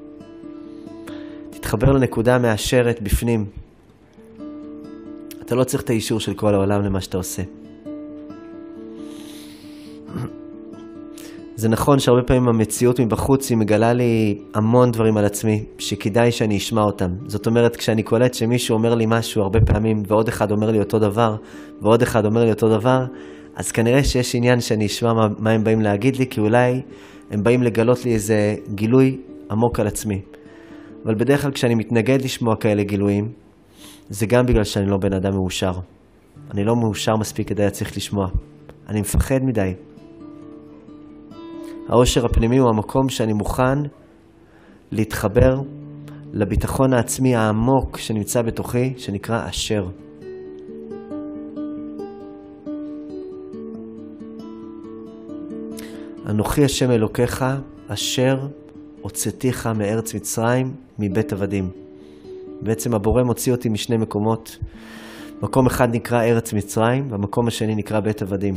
תתחבר לנקודה מאשרת בפנים. אתה לא צריך את האישור של כל העולם למה שאתה עושה. זה נכון שהרבה פעמים המציאות מבחוץ היא מגלה לי המון דברים על עצמי, שכדאי שאני אשמע אותם. זאת אומרת, כשאני קולט שמישהו אומר לי משהו הרבה פעמים, ועוד אחד אומר לי אותו דבר, ועוד אחד אומר לי אותו דבר, אז כנראה שיש עניין שאני אשמע מה הם באים להגיד לי, כי אולי הם באים לגלות לי איזה גילוי עמוק על עצמי. אבל בדרך כלל כשאני מתנגד לשמוע כאלה גילויים, זה גם בגלל שאני לא בן אדם מאושר. אני לא מאושר מספיק כדי להצליח לשמוע. אני מפחד מדי. האושר הפנימי הוא המקום שאני מוכן להתחבר לביטחון העצמי העמוק שנמצא בתוכי, שנקרא אשר. אנוכי השם אלוקיך, אשר הוצאתיך מארץ מצרים, מבית עבדים. בעצם הבורא מוציא אותי משני מקומות. מקום אחד נקרא ארץ מצרים, והמקום השני נקרא בית עבדים.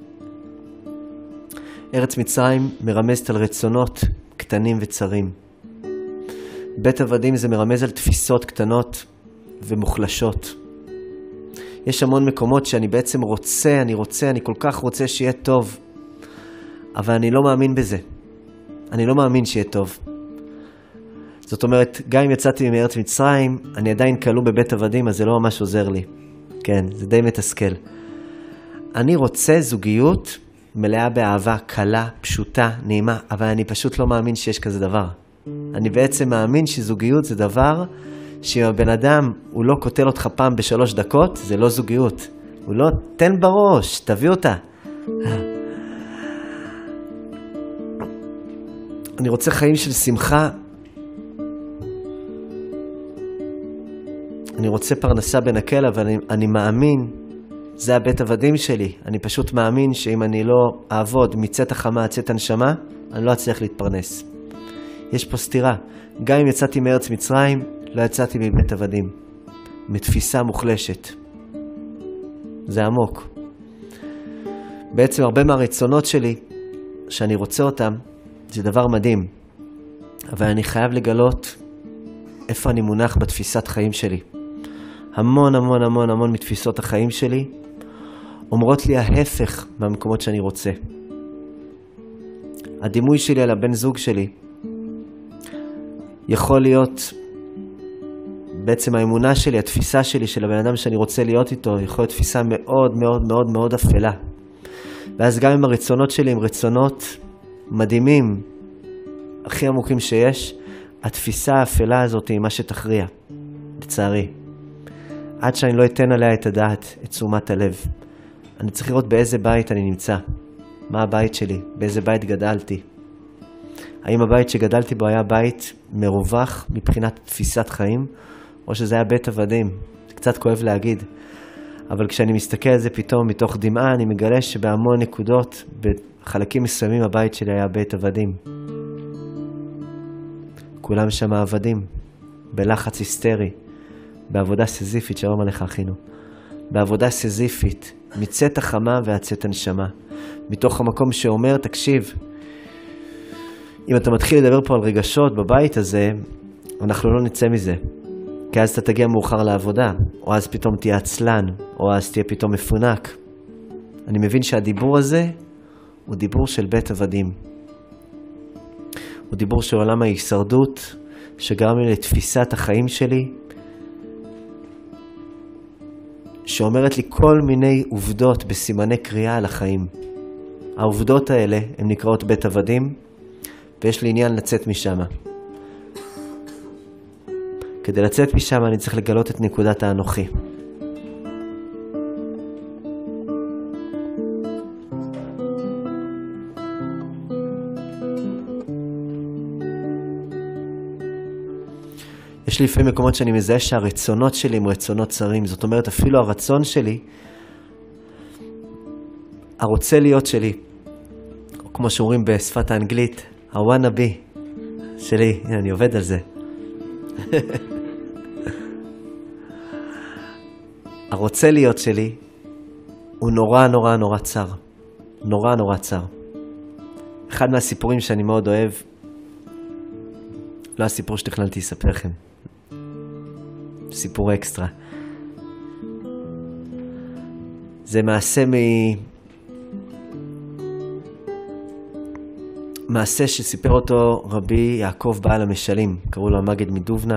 ארץ מצרים מרמזת על רצונות קטנים וצרים. בית עבדים זה מרמז על תפיסות קטנות ומוחלשות. יש המון מקומות שאני בעצם רוצה, אני כל כך רוצה שיהיה טוב, אבל אני לא מאמין בזה. אני לא מאמין שיהיה טוב. זאת אומרת, גם אם יצאתי מארץ מצרים, אני עדיין כלוא בבית עבדים, אז זה לא ממש עוזר לי. כן, זה די מתסכל. אני רוצה זוגיות מלאה באהבה, קלה, פשוטה, נעימה, אבל אני פשוט לא מאמין שיש כזה דבר. אני בעצם מאמין שזוגיות זה דבר שאם הבן אדם הוא לא קוטל אותך פעם ב3 דקות, זה לא זוגיות. הוא לא, תן בראש, תביא אותה. אני רוצה חיים של שמחה. אני רוצה פרנסה בנקל, אבל אני מאמין, זה הבית עבדים שלי. אני פשוט מאמין שאם אני לא אעבוד מצאת החמה, צאת הנשמה, אני לא אצליח להתפרנס. יש פה סתירה. גם אם יצאתי מארץ מצרים, לא יצאתי מבית עבדים. מתפיסה מוחלשת. זה עמוק. בעצם הרבה מהרצונות שלי, שאני רוצה אותם, זה דבר מדהים. אבל אני חייב לגלות איפה אני מונח בתפיסת חיים שלי. המון המון המון המון מתפיסות החיים שלי אומרות לי ההפך מהמקומות שאני רוצה. הדימוי שלי על הבן זוג שלי יכול להיות, בעצם האמונה שלי, התפיסה שלי של הבן אדם שאני רוצה להיות איתו, יכול להיות תפיסה מאוד מאוד מאוד מאוד אפלה. ואז גם אם הרצונות שלי הם רצונות מדהימים, הכי עמוקים שיש, התפיסה האפלה הזאת היא מה שתכריע, לצערי. עד שאני לא אתן עליה את הדעת, את תשומת הלב. אני צריך לראות באיזה בית אני נמצא. מה הבית שלי? באיזה בית גדלתי? האם הבית שגדלתי בו היה בית מרווח מבחינת תפיסת חיים, או שזה היה בית עבדים? זה קצת כואב להגיד. אבל כשאני מסתכל על זה פתאום מתוך דמעה, אני מגלה שבהמון נקודות, בחלקים מסוימים הבית שלי היה בית עבדים. כולם שם עבדים, בלחץ היסטרי, בעבודה סזיפית, שלום עליך אחינו. בעבודה סזיפית, מצאת החמה ועצת הנשמה. מתוך המקום שאומר, תקשיב, אם אתה מתחיל לדבר פה על רגשות בבית הזה, אנחנו לא נצא מזה. כי אז אתה תגיע מאוחר לעבודה, או אז פתאום תהיה עצלן, או אז תהיה פתאום מפונק. אני מבין שהדיבור הזה הוא דיבור של בית עבדים. הוא דיבור של עולם ההישרדות, שגרם לי לתפיסת החיים שלי, שאומרת לי כל מיני עובדות בסימני קריאה על החיים. העובדות האלה הן נקראות בית עבדים, ויש לי עניין לצאת משם. כדי לצאת משם אני צריך לגלות את נקודת האנוכי. יש לי לפעמים מקומות שאני מזהה שהרצונות שלי הם רצונות צרים. זאת אומרת, אפילו הרצון שלי, הרוצה להיות שלי, או כמו שאומרים בשפת האנגלית, ה-wanna be שלי, הנה, אני עובד על זה. הרוצה להיות שלי הוא נורא נורא נורא צר. נורא נורא צר. אחד מהסיפורים שאני מאוד אוהב, לא הסיפור שתכננתי לספר לכם. סיפור אקסטרה. זה מעשה שסיפר אותו רבי יעקב בעל המשלים. קראו לו המגד מדובנה.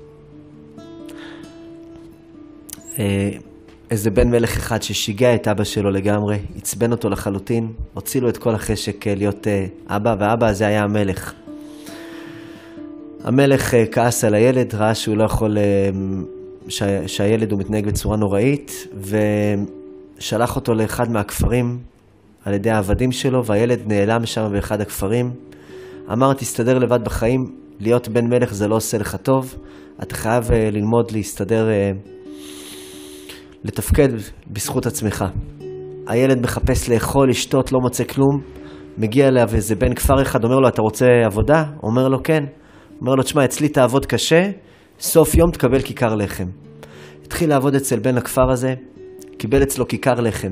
איזה בן מלך אחד ששיגע את אבא שלו לגמרי, עצבן אותו לחלוטין, הוציא לו את כל החשק להיות אבא, ואבא הזה היה המלך. המלך כעס על הילד, ראה שהוא לא יכול, שהילד הוא מתנהג בצורה נוראית, ושלח אותו לאחד מהכפרים על ידי העבדים שלו, והילד נעלם שם באחד הכפרים. אמר, תסתדר לבד בחיים, להיות בן מלך זה לא עושה לך טוב, אתה חייב ללמוד להסתדר, לתפקד בזכות עצמך. הילד מחפש לאכול, לשתות, לא מוצא כלום, מגיע אליו איזה בן כפר אחד, אומר לו, אתה רוצה עבודה? אומר לו, כן. אומר לו, תשמע, אצלי תעבוד קשה, סוף יום תקבל כיכר לחם. התחיל לעבוד אצל בן הכפר הזה, קיבל אצלו כיכר לחם.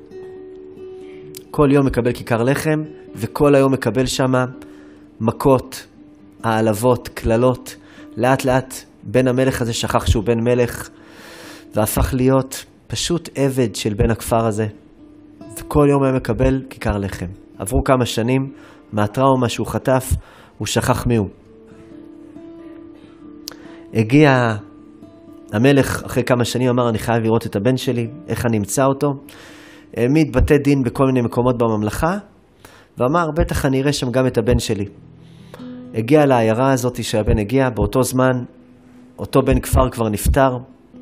כל יום מקבל כיכר לחם, וכל היום מקבל שם מכות, העלבות, כללות. לאט לאט בן המלך הזה שכח שהוא בן מלך, והפך להיות פשוט עבד של בן הכפר הזה. וכל יום היה מקבל כיכר לחם. עברו כמה שנים, מהטראומה שהוא חטף, הוא שכח מיהו. הגיע המלך אחרי כמה שנים, אמר, אני חייב לראות את הבן שלי, איך אני אמצא אותו. העמיד בתי דין בכל מיני מקומות בממלכה, ואמר, בטח אני אראה שם גם את הבן שלי. הגיע לעיירה הזאת שהבן הגיע, באותו זמן, אותו בן כפר כבר נפטר,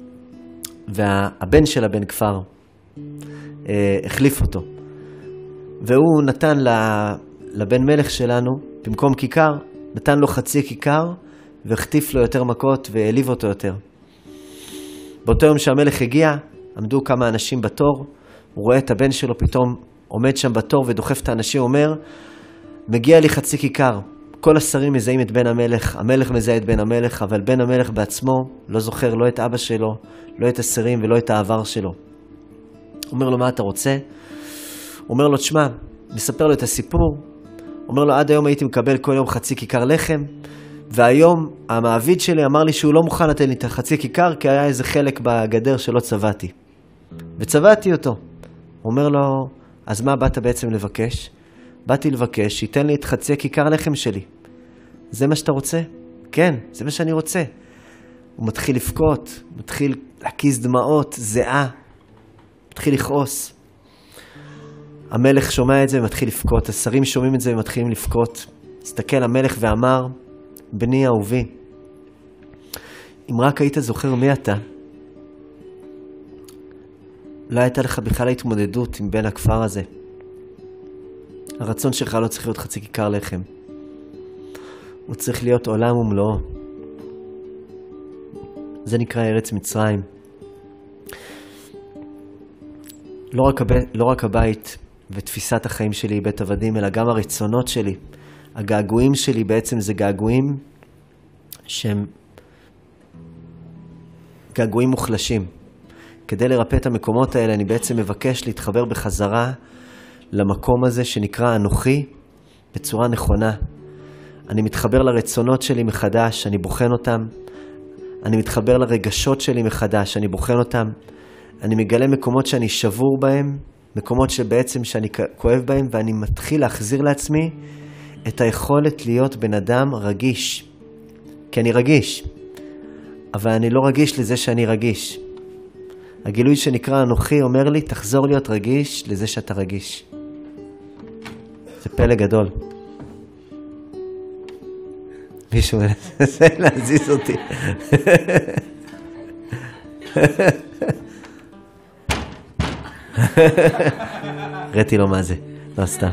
והבן של הבן כפר החליף אותו. והוא נתן לבן מלך שלנו, במקום כיכר, נתן לו חצי כיכר, והחטיף לו יותר מכות והעליב אותו יותר. באותו יום שהמלך הגיע, עמדו כמה אנשים בתור, הוא רואה את הבן שלו פתאום עומד שם בתור ודוחף את האנשים, אומר, מגיע לי חצי כיכר. כל השרים מזהים את בן המלך, המלך מזהה את בן המלך, אבל בן המלך בעצמו לא זוכר לא את אבא שלו, לא את השרים ולא את העבר שלו. אומר לו, מה אתה רוצה? אומר לו, תשמע, מספר לו את הסיפור. אומר לו, עד היום הייתי מקבל כל יום חצי כיכר לחם, והיום המעביד שלי אמר לי שהוא לא מוכן לתת לי את החצי כיכר, כי היה איזה חלק בגדר שלא צבעתי. וצבעתי אותו. אומר לו, אז מה באת בעצם לבקש? באתי לבקש שייתן לי את חצי כיכר לחם שלי. זה מה שאתה רוצה? כן, זה מה שאני רוצה. הוא מתחיל לבכות, מתחיל להקיז דמעות, זהה, מתחיל לכעוס. המלך שומע את זה ומתחיל לבכות, השרים שומעים את זה ומתחילים לבכות. הסתכל המלך ואמר, בני אהובי, אם רק היית זוכר מי אתה, לא הייתה לך בכלל התמודדות עם בן הכפר הזה. הרצון שלך לא צריך להיות חצי כיכר לחם. הוא צריך להיות עולם ומלואו. זה נקרא ארץ מצרים. לא רק הבית ותפיסת החיים שלי היא בית עבדים, אלא גם הרצונות שלי. הגעגועים שלי בעצם זה געגועים שהם געגועים מוחלשים. כדי לרפא את המקומות האלה אני בעצם מבקש להתחבר בחזרה למקום הזה שנקרא אנוכי בצורה נכונה. אני מתחבר לרצונות שלי מחדש, אני בוחן אותם. אני מתחבר לרגשות שלי מחדש, אני בוחן אותם. אני מגלה מקומות שאני שבור בהם, מקומות שבעצם שאני כואב בהם, ואני מתחיל להחזיר לעצמי את היכולת להיות בן אדם רגיש. כי אני רגיש, אבל אני לא רגיש לזה שאני רגיש. הגילוי שנקרא אנוכי אומר לי, תחזור להיות רגיש לזה שאתה רגיש. זה פלא גדול. מישהו מנסה להזיז אותי. ראיתי לו מה זה. לא, סתם.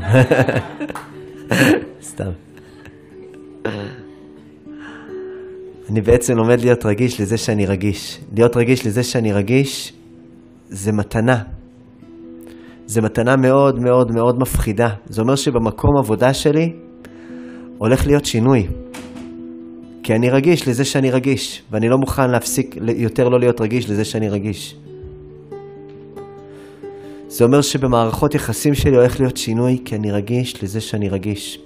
סתם. אני בעצם לומד להיות רגיש לזה שאני רגיש. להיות רגיש לזה שאני רגיש זה מתנה. זה מתנה מאוד מאוד מאוד מפחידה. זה אומר שבמקום עבודה שלי הולך להיות שינוי. כי אני רגיש לזה שאני רגיש, ואני לא מוכן להפסיק יותר לא להיות רגיש לזה שאני רגיש. זה אומר שבמערכות יחסים שלי הולך להיות שינוי, כי אני רגיש לזה שאני רגיש.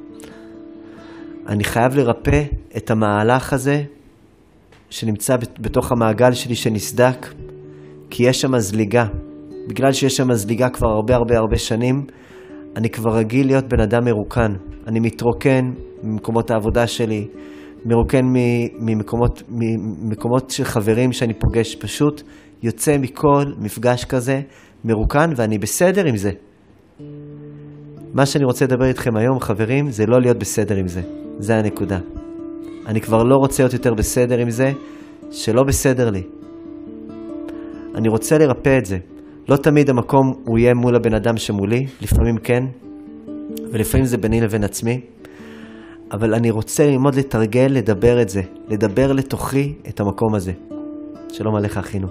אני חייב לרפא את המהלך הזה שנמצא בתוך המעגל שלי שנסדק, כי יש שם זליגה. בגלל שיש שם זליגה כבר הרבה שנים, אני כבר רגיל להיות בן אדם מרוקן. אני מתרוקן ממקומות העבודה שלי, מרוקן ממקומות של חברים שאני פוגש, פשוט יוצא מכל מפגש כזה מרוקן, ואני בסדר עם זה. מה שאני רוצה לדבר איתכם היום, חברים, זה לא להיות בסדר עם זה. זה הנקודה. אני כבר לא רוצה להיות יותר בסדר עם זה, שלא בסדר לי. אני רוצה לרפא את זה. לא תמיד המקום הוא יהיה מול הבן אדם שמולי, לפעמים כן, ולפעמים זה ביני לבין עצמי. אבל אני רוצה ללמוד לתרגל, לדבר את זה, לדבר לתוכי את המקום הזה. שלום עליך אחינו.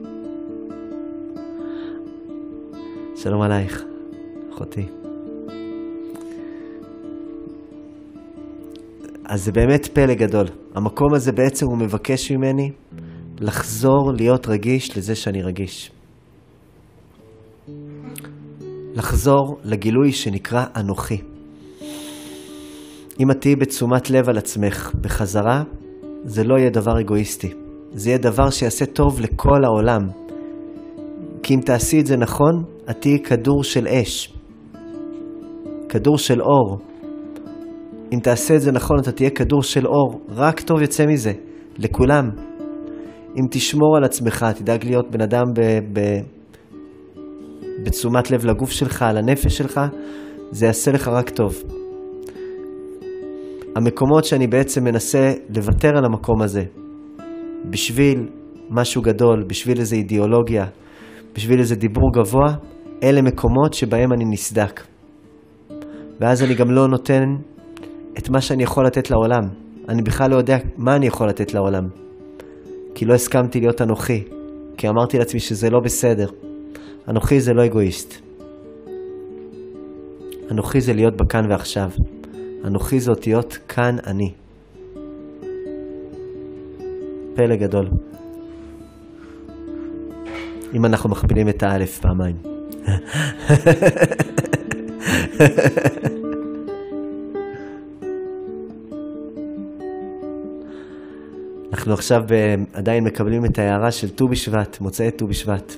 שלום עלייך, אחותי. אז זה באמת פלא גדול. המקום הזה בעצם הוא מבקש ממני לחזור להיות רגיש לזה שאני רגיש. לחזור לגילוי שנקרא אנוכי. אם את תהיי בתשומת לב על עצמך בחזרה, זה לא יהיה דבר אגואיסטי. זה יהיה דבר שיעשה טוב לכל העולם. כי אם תעשי את זה נכון, את תהיי כדור של אש. כדור של אור. אם תעשה את זה נכון, אתה תהיה כדור של אור. רק טוב יצא מזה. לכולם. אם תשמור על עצמך, תדאג להיות בן אדם בתשומת לב לגוף שלך, על הנפש שלך, זה יעשה לך רק טוב. המקומות שאני בעצם מנסה לוותר על המקום הזה, בשביל משהו גדול, בשביל איזו אידיאולוגיה, בשביל איזה דיבור גבוה, אלה מקומות שבהם אני נסדק. ואז אני גם לא נותן את מה שאני יכול לתת לעולם. אני בכלל לא יודע מה אני יכול לתת לעולם. כי לא הסכמתי להיות אנוכי. כי אמרתי לעצמי שזה לא בסדר. אנוכי זה לא אגואיסט. אנוכי זה להיות בכאן ועכשיו. אנוכי זה אותיות כאן אני. פלא גדול. אם אנחנו מכפילים את האלף פעמיים. אנחנו עכשיו עדיין מקבלים את ההערה של ט"ו בשבט, מוצאי ט"ו בשבט.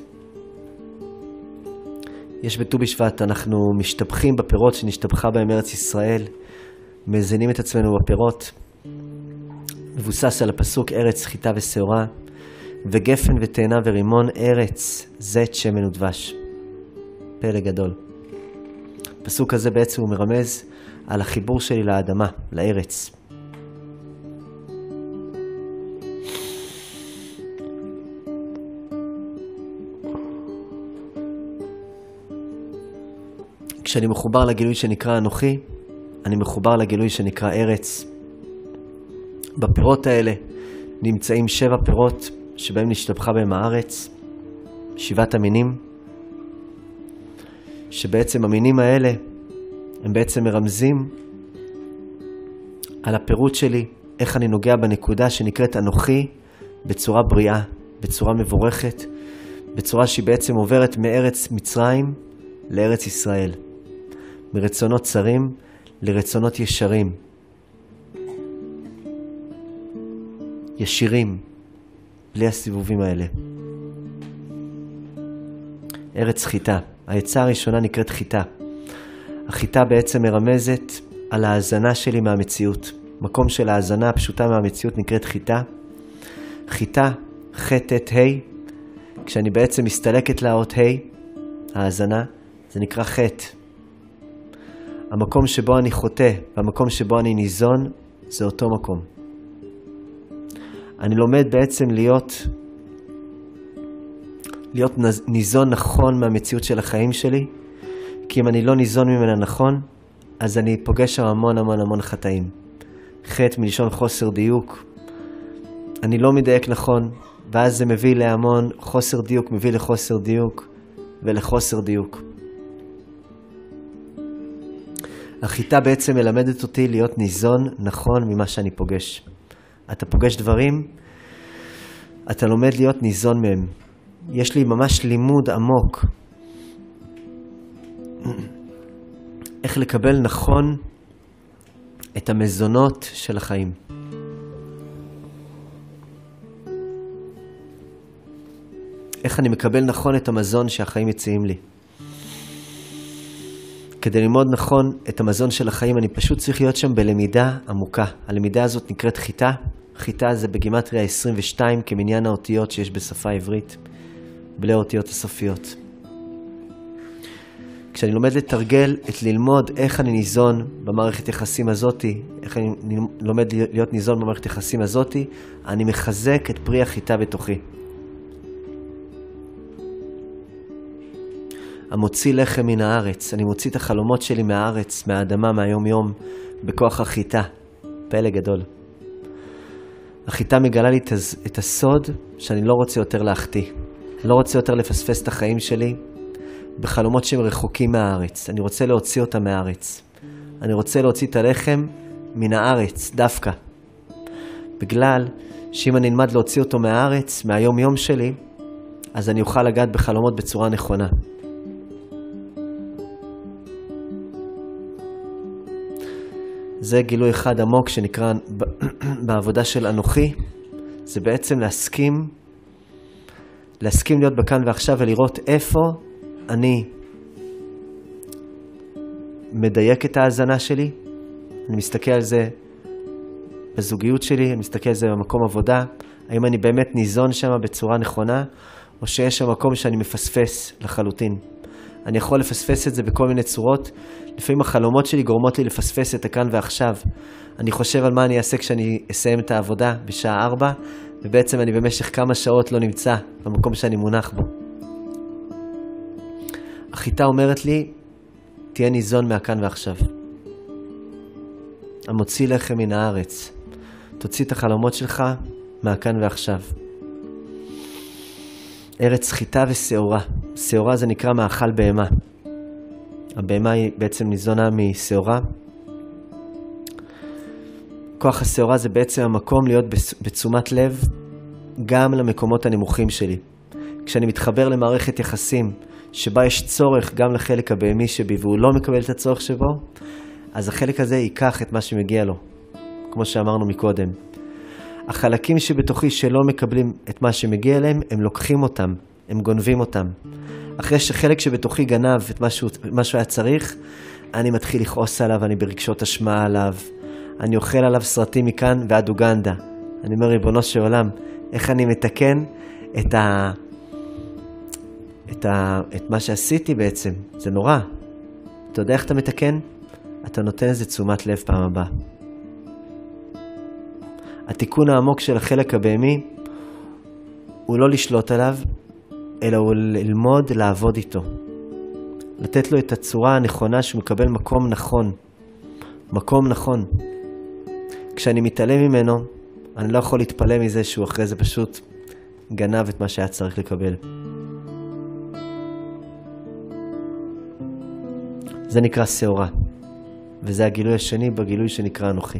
יש בט"ו בשבט, אנחנו משתבחים בפירות שנשתבחה בהם ארץ ישראל, מזינים את עצמנו בפירות. מבוסס על הפסוק ארץ חיטה ושעורה, וגפן ותאנה ורימון ארץ זית שמן ודבש. פלא גדול. הפסוק הזה בעצם הוא מרמז על החיבור שלי לאדמה, לארץ. כשאני מחובר לגילוי שנקרא אנוכי, אני מחובר לגילוי שנקרא ארץ. בפירות האלה נמצאים 7 פירות שבהם נשתבחה בהם הארץ, 7 המינים, שבעצם המינים האלה הם בעצם מרמזים על הפירוט שלי, איך אני נוגע בנקודה שנקראת אנוכי בצורה בריאה, בצורה מבורכת, בצורה שהיא בעצם עוברת מארץ מצרים לארץ ישראל, מרצונות צרים לרצונות ישרים, ישירים, בלי הסיבובים האלה. ארץ חיטה. העצה הראשונה נקראת חיטה. החיטה בעצם מרמזת על ההאזנה שלי מהמציאות. מקום של ההאזנה הפשוטה מהמציאות נקראת חיטה. חיטה, חטאת, ה', כשאני בעצם מסתלקת לאות ה', ההאזנה, זה נקרא חטא. המקום שבו אני חוטא והמקום שבו אני ניזון, זה אותו מקום. אני לומד בעצם להיות ניזון נכון מהמציאות של החיים שלי, כי אם אני לא ניזון ממנה נכון, אז אני פוגש שם המון חטאים. חטא מלשון חוסר דיוק. אני לא מדייק נכון, ואז זה מביא להמון חוסר דיוק, מביא לחוסר דיוק ולחוסר דיוק. החיטה בעצם מלמדת אותי להיות ניזון נכון ממה שאני פוגש. אתה פוגש דברים, אתה לומד להיות ניזון מהם. יש לי ממש לימוד עמוק איך לקבל נכון את המזונות של החיים. איך אני מקבל נכון את המזון שהחיים מציעים לי. כדי ללמוד נכון את המזון של החיים, אני פשוט צריך להיות שם בלמידה עמוקה. הלמידה הזאת נקראת חיטה. חיטה זה בגימטריה 22 כמניין האותיות שיש בשפה העברית, בלי האותיות הסופיות. כשאני לומד לתרגל את ללמוד איך אני ניזון במערכת יחסים הזאתי, איך אני לומד להיות ניזון במערכת יחסים הזאתי, אני מחזק את פרי החיטה בתוכי. המוציא לחם מן הארץ, אני מוציא את החלומות שלי מהארץ, מהאדמה, מהיום יום, בכוח החיטה. פלא גדול. החיטה מגלה לי את הסוד שאני לא רוצה יותר להחטיא. לא רוצה יותר לפספס את החיים שלי בחלומות שהם רחוקים מהארץ. אני רוצה להוציא אותם מהארץ. אני רוצה להוציא את הלחם מן הארץ, דווקא. בגלל שאם אני אלמד להוציא אותו מהארץ, מהיום יום שלי, אז אני אוכל לגעת בחלומות בצורה נכונה. זה גילוי אחד עמוק שנקרא בעבודה של אנוכי. זה בעצם להסכים להיות בכאן ועכשיו ולראות איפה אני מדייק את ההאזנה שלי. אני מסתכל על זה בזוגיות שלי, אני מסתכל על זה במקום עבודה. האם אני באמת ניזון שם בצורה נכונה, או שיש שם מקום שאני מפספס לחלוטין. אני יכול לפספס את זה בכל מיני צורות. לפעמים החלומות שלי גורמות לי לפספס את הכאן ועכשיו. אני חושב על מה אני אעשה כשאני אסיים את העבודה בשעה 4, ובעצם אני במשך כמה שעות לא נמצא במקום שאני מונח בו. החיטה אומרת לי, תהיה ניזון מהכאן ועכשיו. המוציא לחם מן הארץ. תוציא את החלומות שלך מהכאן ועכשיו. ארץ חיטה ושעורה. שעורה זה נקרא מאכל בהמה. הבהמה היא בעצם ניזונה משעורה. כוח השעורה זה בעצם המקום להיות בתשומת לב גם למקומות הנמוכים שלי. כשאני מתחבר למערכת יחסים שבה יש צורך גם לחלק הבהמי שבי והוא לא מקבל את הצורך שבו, אז החלק הזה ייקח את מה שמגיע לו, כמו שאמרנו מקודם. החלקים שבתוכי שלא מקבלים את מה שמגיע להם, הם לוקחים אותם, הם גונבים אותם. אחרי שחלק שבתוכי גנב את מה שהוא היה צריך, אני מתחיל לכעוס עליו, אני ברגשות אשמה עליו, אני אוכל עליו סרטים מכאן ועד אוגנדה. אני אומר, ריבונו של עולם, איך אני מתקן את מה שעשיתי בעצם? זה נורא. אתה יודע איך אתה מתקן? אתה נותן איזה תשומת לב פעם הבאה. התיקון העמוק של החלק הבהמי הוא לא לשלוט עליו, אלא הוא ללמוד לעבוד איתו. לתת לו את הצורה הנכונה שהוא מקבל מקום נכון. מקום נכון. כשאני מתעלם ממנו, אני לא יכול להתפלא מזה שהוא אחרי זה פשוט גנב את מה שהיה צריך לקבל. זה נקרא שעורה. וזה הגילוי השני בגילוי שנקרא אנוכי.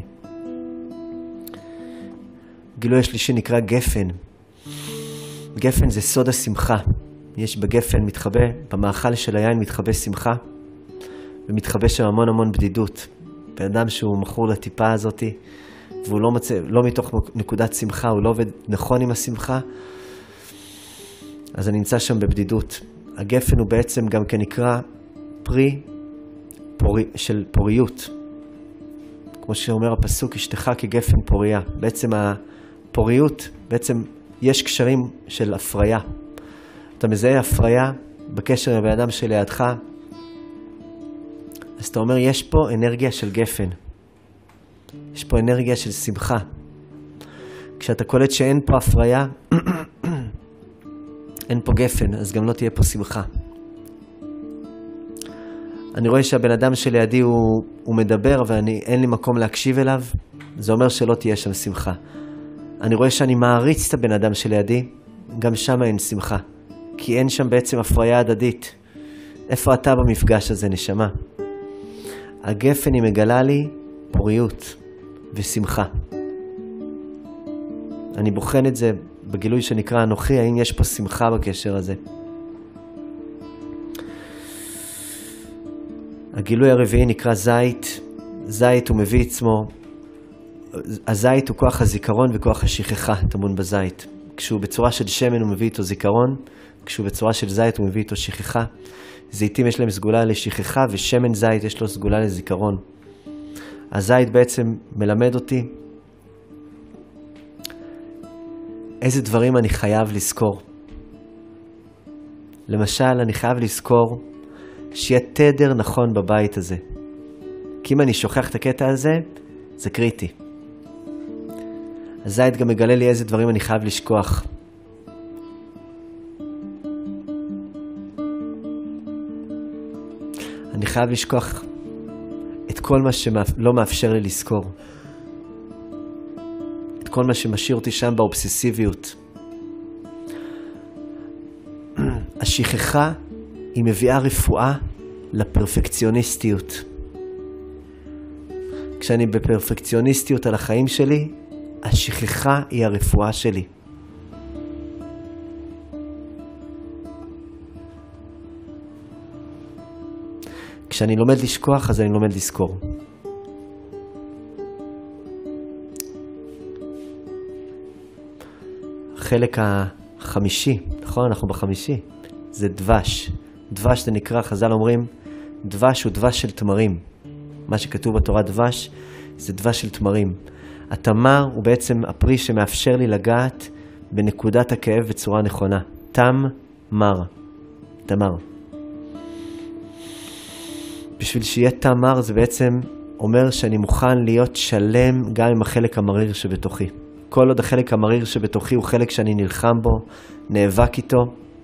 הגילוי השלישי נקרא גפן. גפן זה סוד השמחה. יש בגפן מתחבא, במאכל של היין מתחבא שמחה, ומתחבא שם המון המון בדידות. בן אדם שהוא מכור לטיפה הזאת, והוא לא מתוך נקודת שמחה, הוא לא עובד נכון עם השמחה, אז אני נמצא שם בבדידות. הגפן הוא בעצם גם כנקרא פרי של פוריות. כמו שאומר הפסוק, אשתך כגפן פוריה. בעצם הפוריות, בעצם יש קשרים של הפריה. אתה מזהה הפריה בקשר עם האדם שלידך, אז אתה אומר, יש פה אנרגיה של גפן. יש פה אנרגיה של שמחה. כשאתה קולט שאין פה הפריה, אין פה גפן, אז גם לא תהיה פה שמחה. אני רואה שהבן אדם שלידי הוא מדבר ואין לי מקום להקשיב אליו, זה אומר שלא תהיה שם שמחה. אני רואה שאני מעריץ את הבן אדם שלידי, גם שם אין שמחה. כי אין שם בעצם הפריה הדדית. איפה אתה במפגש הזה, נשמה? הגפן היא מגלה לי פוריות ושמחה. אני בוחן את זה בגילוי שנקרא אנוכי, האם יש פה שמחה בקשר הזה. הגילוי הרביעי נקרא זית. זית הוא מביא עצמו. הזית הוא כוח הזיכרון וכוח השכחה, טמון בזית. כשהוא בצורה של שמן הוא מביא איתו זיכרון, כשהוא בצורה של זית הוא מביא איתו שכחה. זיתים יש להם סגולה לשכחה, ושמן זית יש לו סגולה לזיכרון. הזית בעצם מלמד אותי איזה דברים אני חייב לזכור. למשל, אני חייב לזכור שיהיה תדר נכון בבית הזה. כי אם אני שוכח את הקטע הזה, זה קריטי. הזית גם מגלה לי איזה דברים אני חייב לשכוח. אני חייב לשכוח את כל מה שלא מאפשר לי לזכור. את כל מה שמשאיר אותי שם באובססיביות. השכחה היא מביאה רפואה לפרפקציוניסטיות. כשאני בפרפקציוניסטיות על החיים שלי, השכחה היא הרפואה שלי. כשאני לומד לשכוח, אז אני לומד לזכור. החלק החמישי, נכון? אנחנו בחמישי. זה דבש. דבש זה נקרא, חז"ל אומרים, דבש הוא דבש של תמרים. מה שכתוב בתורה דבש, זה דבש של תמרים. התמר הוא בעצם הפרי שמאפשר לי לגעת בנקודת הכאב בצורה נכונה. תמר. תמר. בשביל שיהיה תמר זה בעצם אומר שאני מוכן להיות שלם גם עם החלק המריר שבתוכי. כל עוד החלק המריר שבתוכי הוא חלק שאני נלחם בו, נאבק איתו,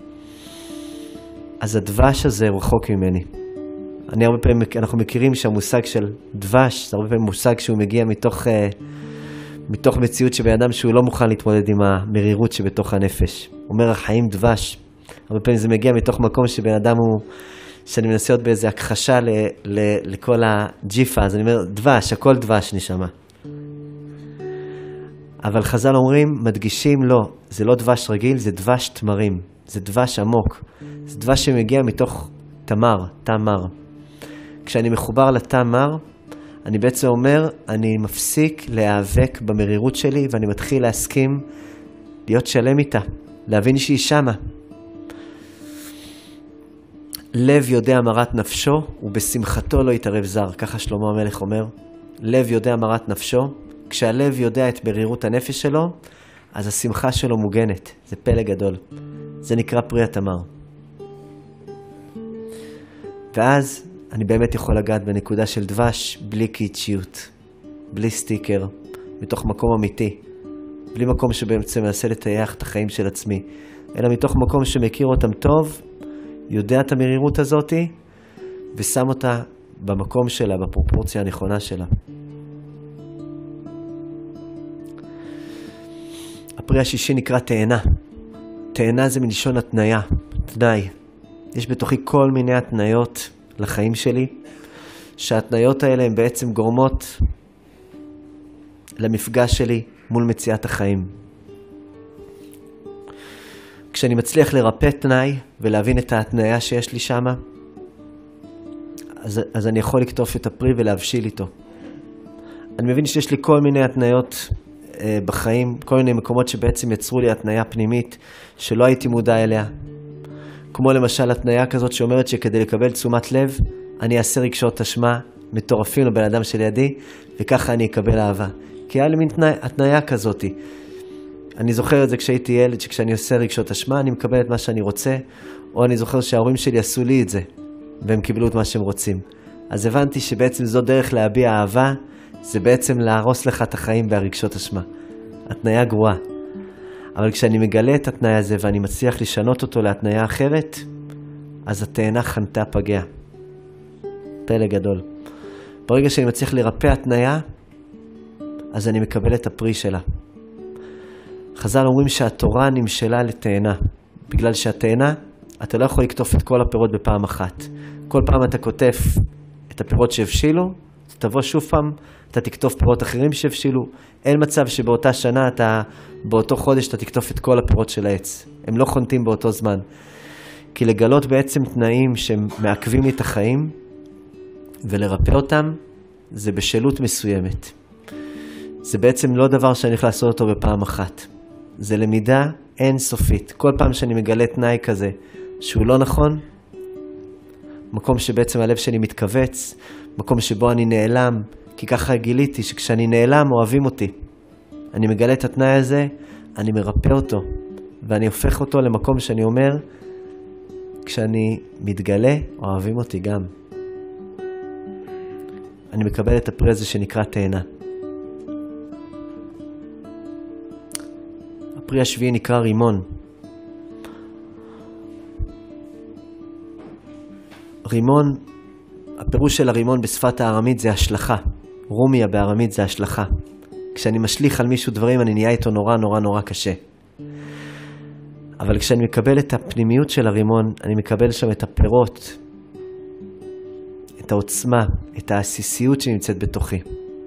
אז הדבש הזה הוא רחוק ממני. הרבה פעמים, אנחנו מכירים שהמושג של דבש, זה הרבה פעמים מושג שהוא מגיע מתוך מציאות שבן אדם שהוא לא מוכן להתמודד עם המרירות שבתוך הנפש. אומר החיים דבש. הרבה פעמים זה מגיע מתוך מקום שבן אדם הוא, שאני מנסה להיות באיזו הכחשה לכל הג'יפה, אז אני אומר דבש, הכל דבש נשמה. אבל חז"ל אומרים, מדגישים לא, זה לא דבש רגיל, זה דבש תמרים, זה דבש עמוק, זה דבש שמגיע מתוך תמר. כשאני מחובר לתמר, אני בעצם אומר, אני מפסיק להיאבק במרירות שלי, ואני מתחיל להסכים להיות שלם איתה, להבין שהיא שמה. לב יודע מרת נפשו, ובשמחתו לא יתערב זר, ככה שלמה המלך אומר. לב יודע מרת נפשו, כשהלב יודע את ברירות הנפש שלו, אז השמחה שלו מוגנת. זה פלא גדול. זה נקרא פרי התמר. ואז אני באמת יכול לגעת בנקודה של דבש בלי קיצ'יות, בלי סטיקר, מתוך מקום אמיתי, בלי מקום שבאמצע מנסה לטייח את החיים של עצמי, אלא מתוך מקום שמכיר אותם טוב, יודע את המרירות הזאת, ושם אותה במקום שלה, בפרופורציה הנכונה שלה. הפרי השישי נקרא תאנה. תאנה זה מלשון התניה, תנאי. יש בתוכי כל מיני התניות לחיים שלי, שההתניות האלה הן בעצם גורמות למפגש שלי מול מציאת החיים. כשאני מצליח לרפא תנאי ולהבין את ההתניה שיש לי שמה, אז אני יכול לקטוף את הפרי ולהבשיל איתו. אני מבין שיש לי כל מיני התניות בחיים, כל מיני מקומות שבעצם יצרו לי התניה פנימית שלא הייתי מודע אליה. כמו למשל התניה כזאת שאומרת שכדי לקבל תשומת לב, אני אעשה רגשות אשמה מטורפים לבן אדם שלידי, וככה אני אקבל אהבה. כי היה לי מין התניה כזאת. אני זוכר את זה כשהייתי ילד, שכשאני עושה רגשות אשמה, אני מקבל את מה שאני רוצה, או אני זוכר שההורים שלי עשו לי את זה, והם קיבלו את מה שהם רוצים. אז הבנתי שבעצם זו דרך להביע אהבה, זה בעצם להרוס לך את החיים בהרגשות אשמה. התניה גרועה. אבל כשאני מגלה את התניה הזה ואני מצליח לשנות אותו להתניה אחרת, אז התאנה חנתה פגע. פלא גדול. ברגע שאני מצליח לרפא התניה, אז אני מקבל את הפרי שלה. חז"ל אומרים שהתורה נמשלה לתאנה. בגלל שהתאנה, אתה לא יכול לקטוף את כל הפירות בפעם אחת. כל פעם אתה כותף את הפירות שהבשילו, תבוא שוב פעם, אתה תקטוף פירות אחרים שהבשילו. אין מצב שבאותה שנה, באותו חודש, אתה תקטוף את כל הפירות של העץ. הם לא חונטים באותו זמן. כי לגלות בעצם תנאים שמעכבים לי את החיים, ולרפא אותם, זה בשלות מסוימת. זה בעצם לא דבר שאני יכול לעשות אותו בפעם אחת. זה למידה אינסופית. כל פעם שאני מגלה תנאי כזה, שהוא לא נכון, מקום שבעצם הלב שלי מתכווץ, מקום שבו אני נעלם, כי ככה גיליתי שכשאני נעלם אוהבים אותי. אני מגלה את התנאי הזה, אני מרפא אותו, ואני הופך אותו למקום שאני אומר, כשאני מתגלה, אוהבים אותי גם. אני מקבל את הפרי הזה שנקרא תאנה. הפרי השביעי נקרא רימון. רימון, הפירוש של הרימון בשפת הארמית זה השלכה. רומיה בארמית זה השלכה. כשאני משליך על מישהו דברים, אני נהיה איתו נורא נורא נורא קשה. אבל כשאני מקבל את הפנימיות של הרימון, אני מקבל שם את הפירות, את העוצמה, את העסיסיות שנמצאת בתוכי.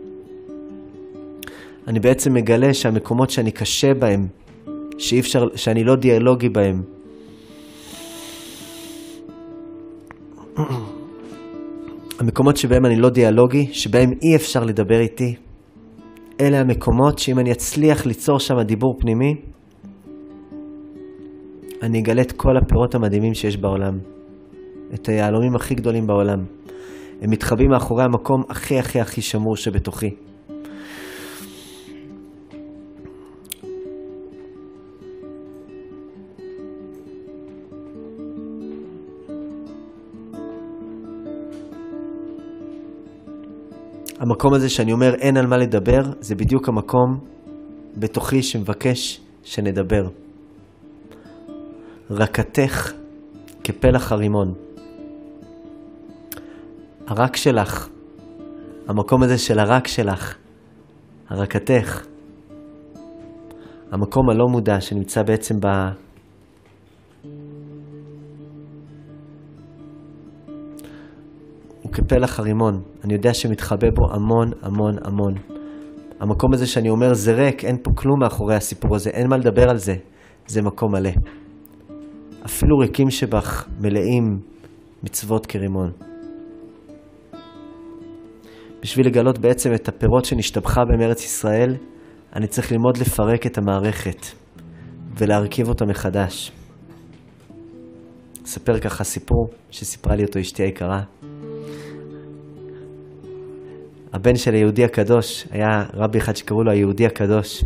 אני בעצם מגלה שהמקומות שאני קשה בהם, שאני לא דיאלוגי בהם, המקומות שבהם אני לא דיאלוגי, שבהם אי אפשר לדבר איתי, אלה המקומות שאם אני אצליח ליצור שם דיבור פנימי, אני אגלה את כל הפירות המדהימים שיש בעולם. את היהלומים הכי גדולים בעולם. הם מתחבאים מאחורי המקום הכי הכי הכי שמור שבתוכי. המקום הזה שאני אומר אין על מה לדבר, זה בדיוק המקום בתוכי שמבקש שנדבר. רקתך כפלח הרימון. הרק שלך, המקום הזה של הרק שלך, הרקתך, המקום הלא מודע שנמצא בעצם הוא כפלח הרימון. אני יודע שמתחבא בו המון המון המון. המקום הזה שאני אומר זה ריק, אין פה כלום מאחורי הסיפור הזה, אין מה לדבר על זה. זה מקום מלא. אפילו ריקים שבך מלאים מצוות כרימון. בשביל לגלות בעצם את הפירות שנשתבחה בארץ ישראל, אני צריך ללמוד לפרק את המערכת ולהרכיב אותה מחדש. אספר ככה סיפור שסיפרה לי אותו אשתי היקרה. הבן של היהודי הקדוש, היה רבי אחד שקראו לו היהודי הקדוש.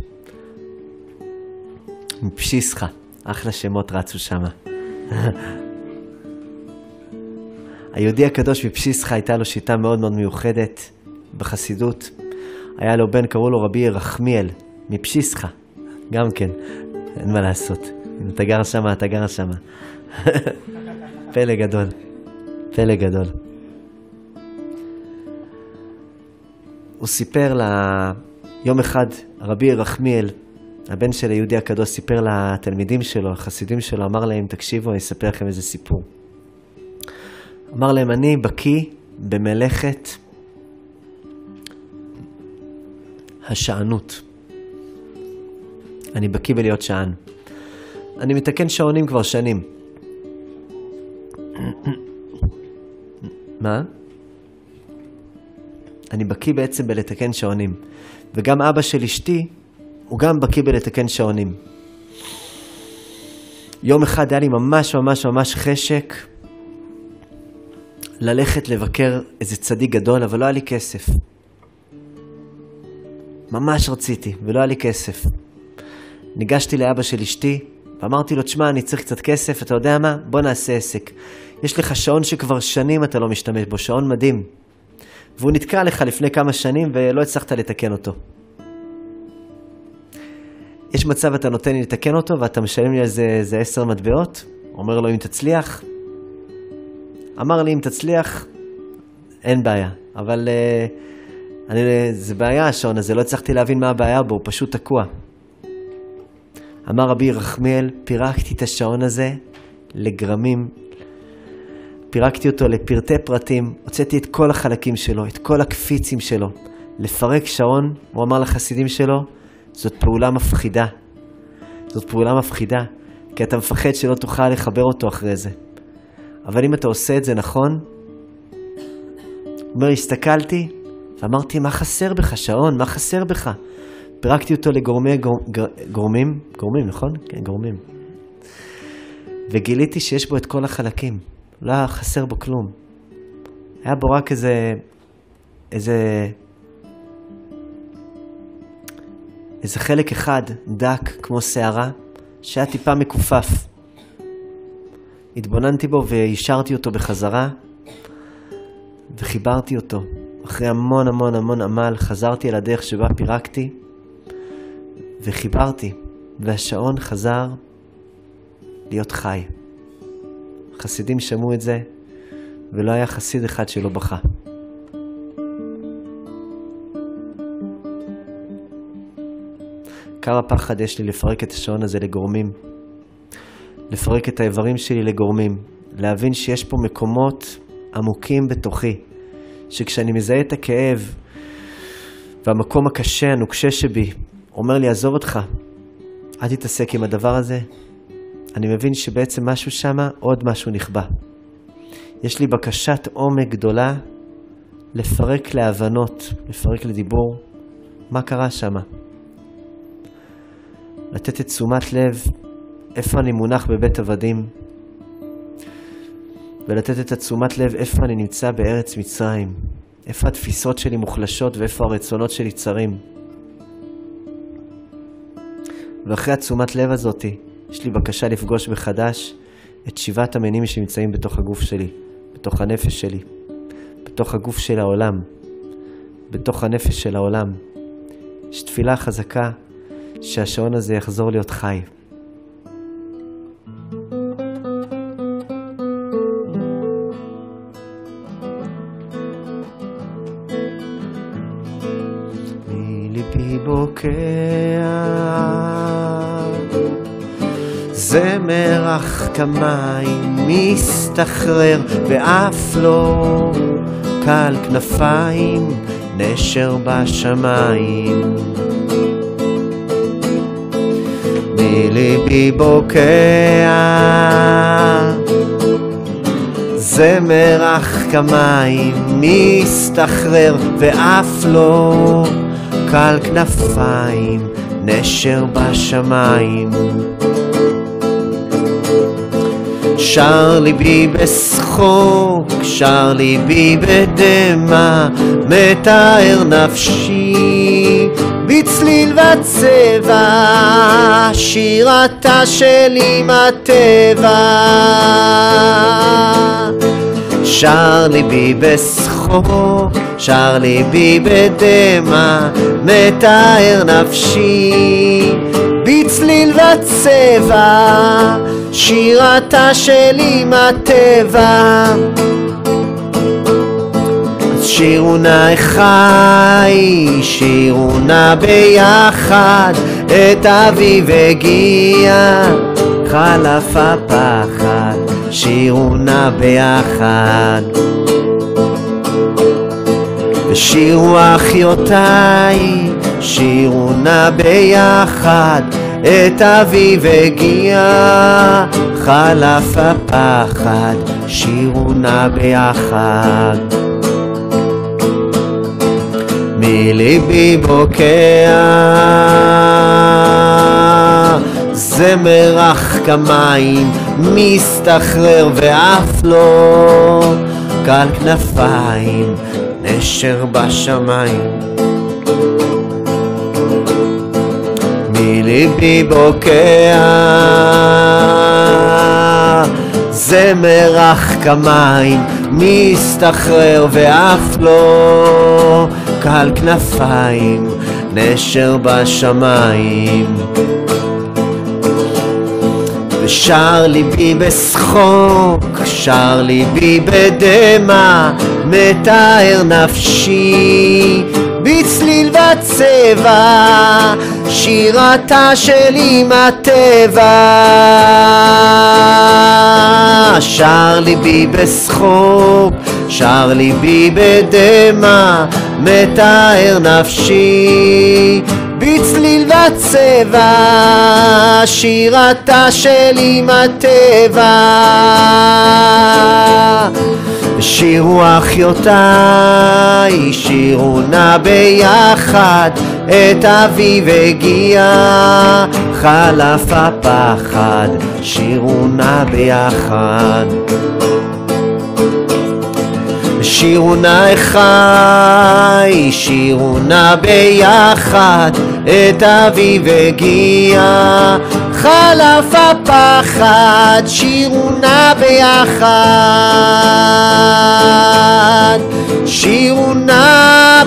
מפשיסחה, אחלה שמות רצו שם. היהודי הקדוש מפשיסחה הייתה לו שיטה מאוד מאוד מיוחדת בחסידות. היה לו בן, קראו לו רבי רחמיאל מפשיסחה. גם כן, אין מה לעשות. אם אתה גר שם, אתה גר שם. פלא גדול, פלא גדול. הוא סיפר יום אחד, רבי רחמיאל, הבן של היהודי הקדוש, סיפר לתלמידים שלו, החסידים שלו, אמר להם, תקשיבו, אני אספר לכם איזה סיפור. אמר להם, אני בקיא במלאכת השענות. אני בקיא בלהיות שען. אני מתקן שעונים כבר שנים. מה? אני בקיא בעצם בלתקן שעונים. וגם אבא של אשתי, הוא גם בקיא בלתקן שעונים. יום אחד היה לי ממש חשק ללכת לבקר איזה צדיק גדול, אבל לא היה לי כסף. ממש רציתי, ולא היה לי כסף. ניגשתי לאבא של אשתי, ואמרתי לו, תשמע, אני צריך קצת כסף, אתה יודע מה? בוא נעשה עסק. יש לך שעון שכבר שנים אתה לא משתמש בו, שעון מדהים. והוא נתקע לך לפני כמה שנים ולא הצלחת לתקן אותו. יש מצב אתה נותן לי לתקן אותו ואתה משלם לי על זה 10 מטבעות? אומר לו, אם תצליח. אמר לי, אם תצליח, אין בעיה. אבל זה בעיה השעון הזה, לא הצלחתי להבין מה הבעיה בו, הוא פשוט תקוע. אמר רבי רחמיאל, פירקתי את השעון הזה לגרמים, פירקתי אותו לפרטי פרטים, הוצאתי את כל החלקים שלו, את כל הקפיצים שלו. לפרק שעון, הוא אמר לחסידים שלו, זאת פעולה מפחידה. זאת פעולה מפחידה, כי אתה מפחד שלא תוכל לחבר אותו אחרי זה. אבל אם אתה עושה את זה נכון, אומר, הסתכלתי, ואמרתי, מה חסר בך, שעון? מה חסר בך? פירקתי אותו גורמים, נכון? כן, גורמים. וגיליתי שיש בו את כל החלקים. לא היה חסר בו כלום. היה בו רק איזה חלק אחד דק כמו שערה, שהיה טיפה מקופף. התבוננתי בו והשארתי אותו בחזרה, וחיברתי אותו. אחרי המון עמל, חזרתי אל הדרך שבה פירקתי, וחיברתי, והשעון חזר להיות חי. חסידים שמעו את זה, ולא היה חסיד אחד שלא בכה. כמה פחד יש לי לפרק את השעון הזה לגורמים, לפרק את האיברים שלי לגורמים, להבין שיש פה מקומות עמוקים בתוכי, שכשאני מזהה את הכאב, והמקום הקשה, הנוקשה שבי, אומר לי, עזוב אותך, אל תתעסק עם הדבר הזה. אני מבין שבעצם משהו שמה, עוד משהו נכבה. יש לי בקשת עומק גדולה לפרק להבנות, לפרק לדיבור, מה קרה שמה. לתת את תשומת לב, איפה אני מונח בבית עבדים, ולתת את התשומת לב, איפה אני נמצא בארץ מצרים, איפה התפיסות שלי מוחלשות, ואיפה הרצונות שלי צרים. ואחרי התשומת לב הזאת, יש לי בקשה לפגוש מחדש את 7 המינים שנמצאים בתוך הגוף שלי, בתוך הנפש שלי, בתוך הגוף של העולם, בתוך הנפש של העולם. יש תפילה חזקה שהשעון הזה יחזור להיות חי. מליבי בוקע זמר אך כמים מסתחרר ואף לא קל כנפיים נשר בשמיים. מליבי בוקע זמר אך כמים מסתחרר ואף לא קל כנפיים נשר בשמיים. שר ליבי בשחוק, שר ליבי בדמע, מתאר נפשי בצליל וצבע, שירתה של אמא טבע. שר ליבי בשחוק, שר ליבי בדמע, מתאר נפשי בצליל וצבע, שירתה של אמא טבע. שירו נא אחי, שירו נא ביחד, את אביב הגיע, חלף הפחד, שירו נא ביחד. ושירו אחיותיי, שירו נא ביחד, את אביב הגיע, חלף הפחד, שירו נא ביחד. מליבי בוקע זמר אך כמים, מסתחרר ואף לא קל כנפיים, נשר בשמיים. מליבי בוקע זמר אך כמים, מסתחרר ואף לא קל כנפיים, נשר בשמיים. ושר ליבי בשחוק, שר ליבי בדמע, מתאר נפשי בצליל וצבע, שירתה של אמא טבע. שר ליבי בשחוק, שר ליבי בדמע, מתאר נפשי בצליל וצבע, שירתה של אמא טבע. שירו אחיותיי, שירו נא ביחד, את אביב הגיע, חלף הפחד, שירו נא ביחד. שירו נא אחי, שירו נא ביחד, את אביב הגיע, חלף הפחד, שירו נא ביחד, שירו נא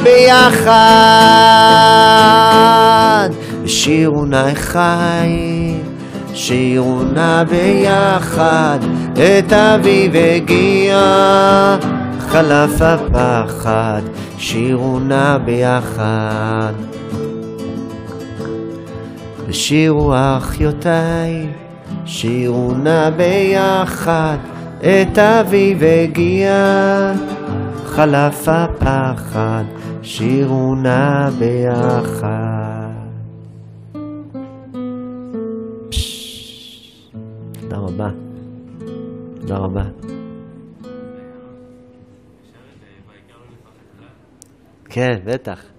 ביחד. שירו נא אחי, שירו נא ביחד, את אביב הגיע, חלף הפחד, שירו נא ביחד. ושירו אחיותיי, שירו נא ביחד, את אביב הגיע, חלף הפחד, שירו נא ביחד. תודה רבה. תודה רבה. כן, בטח.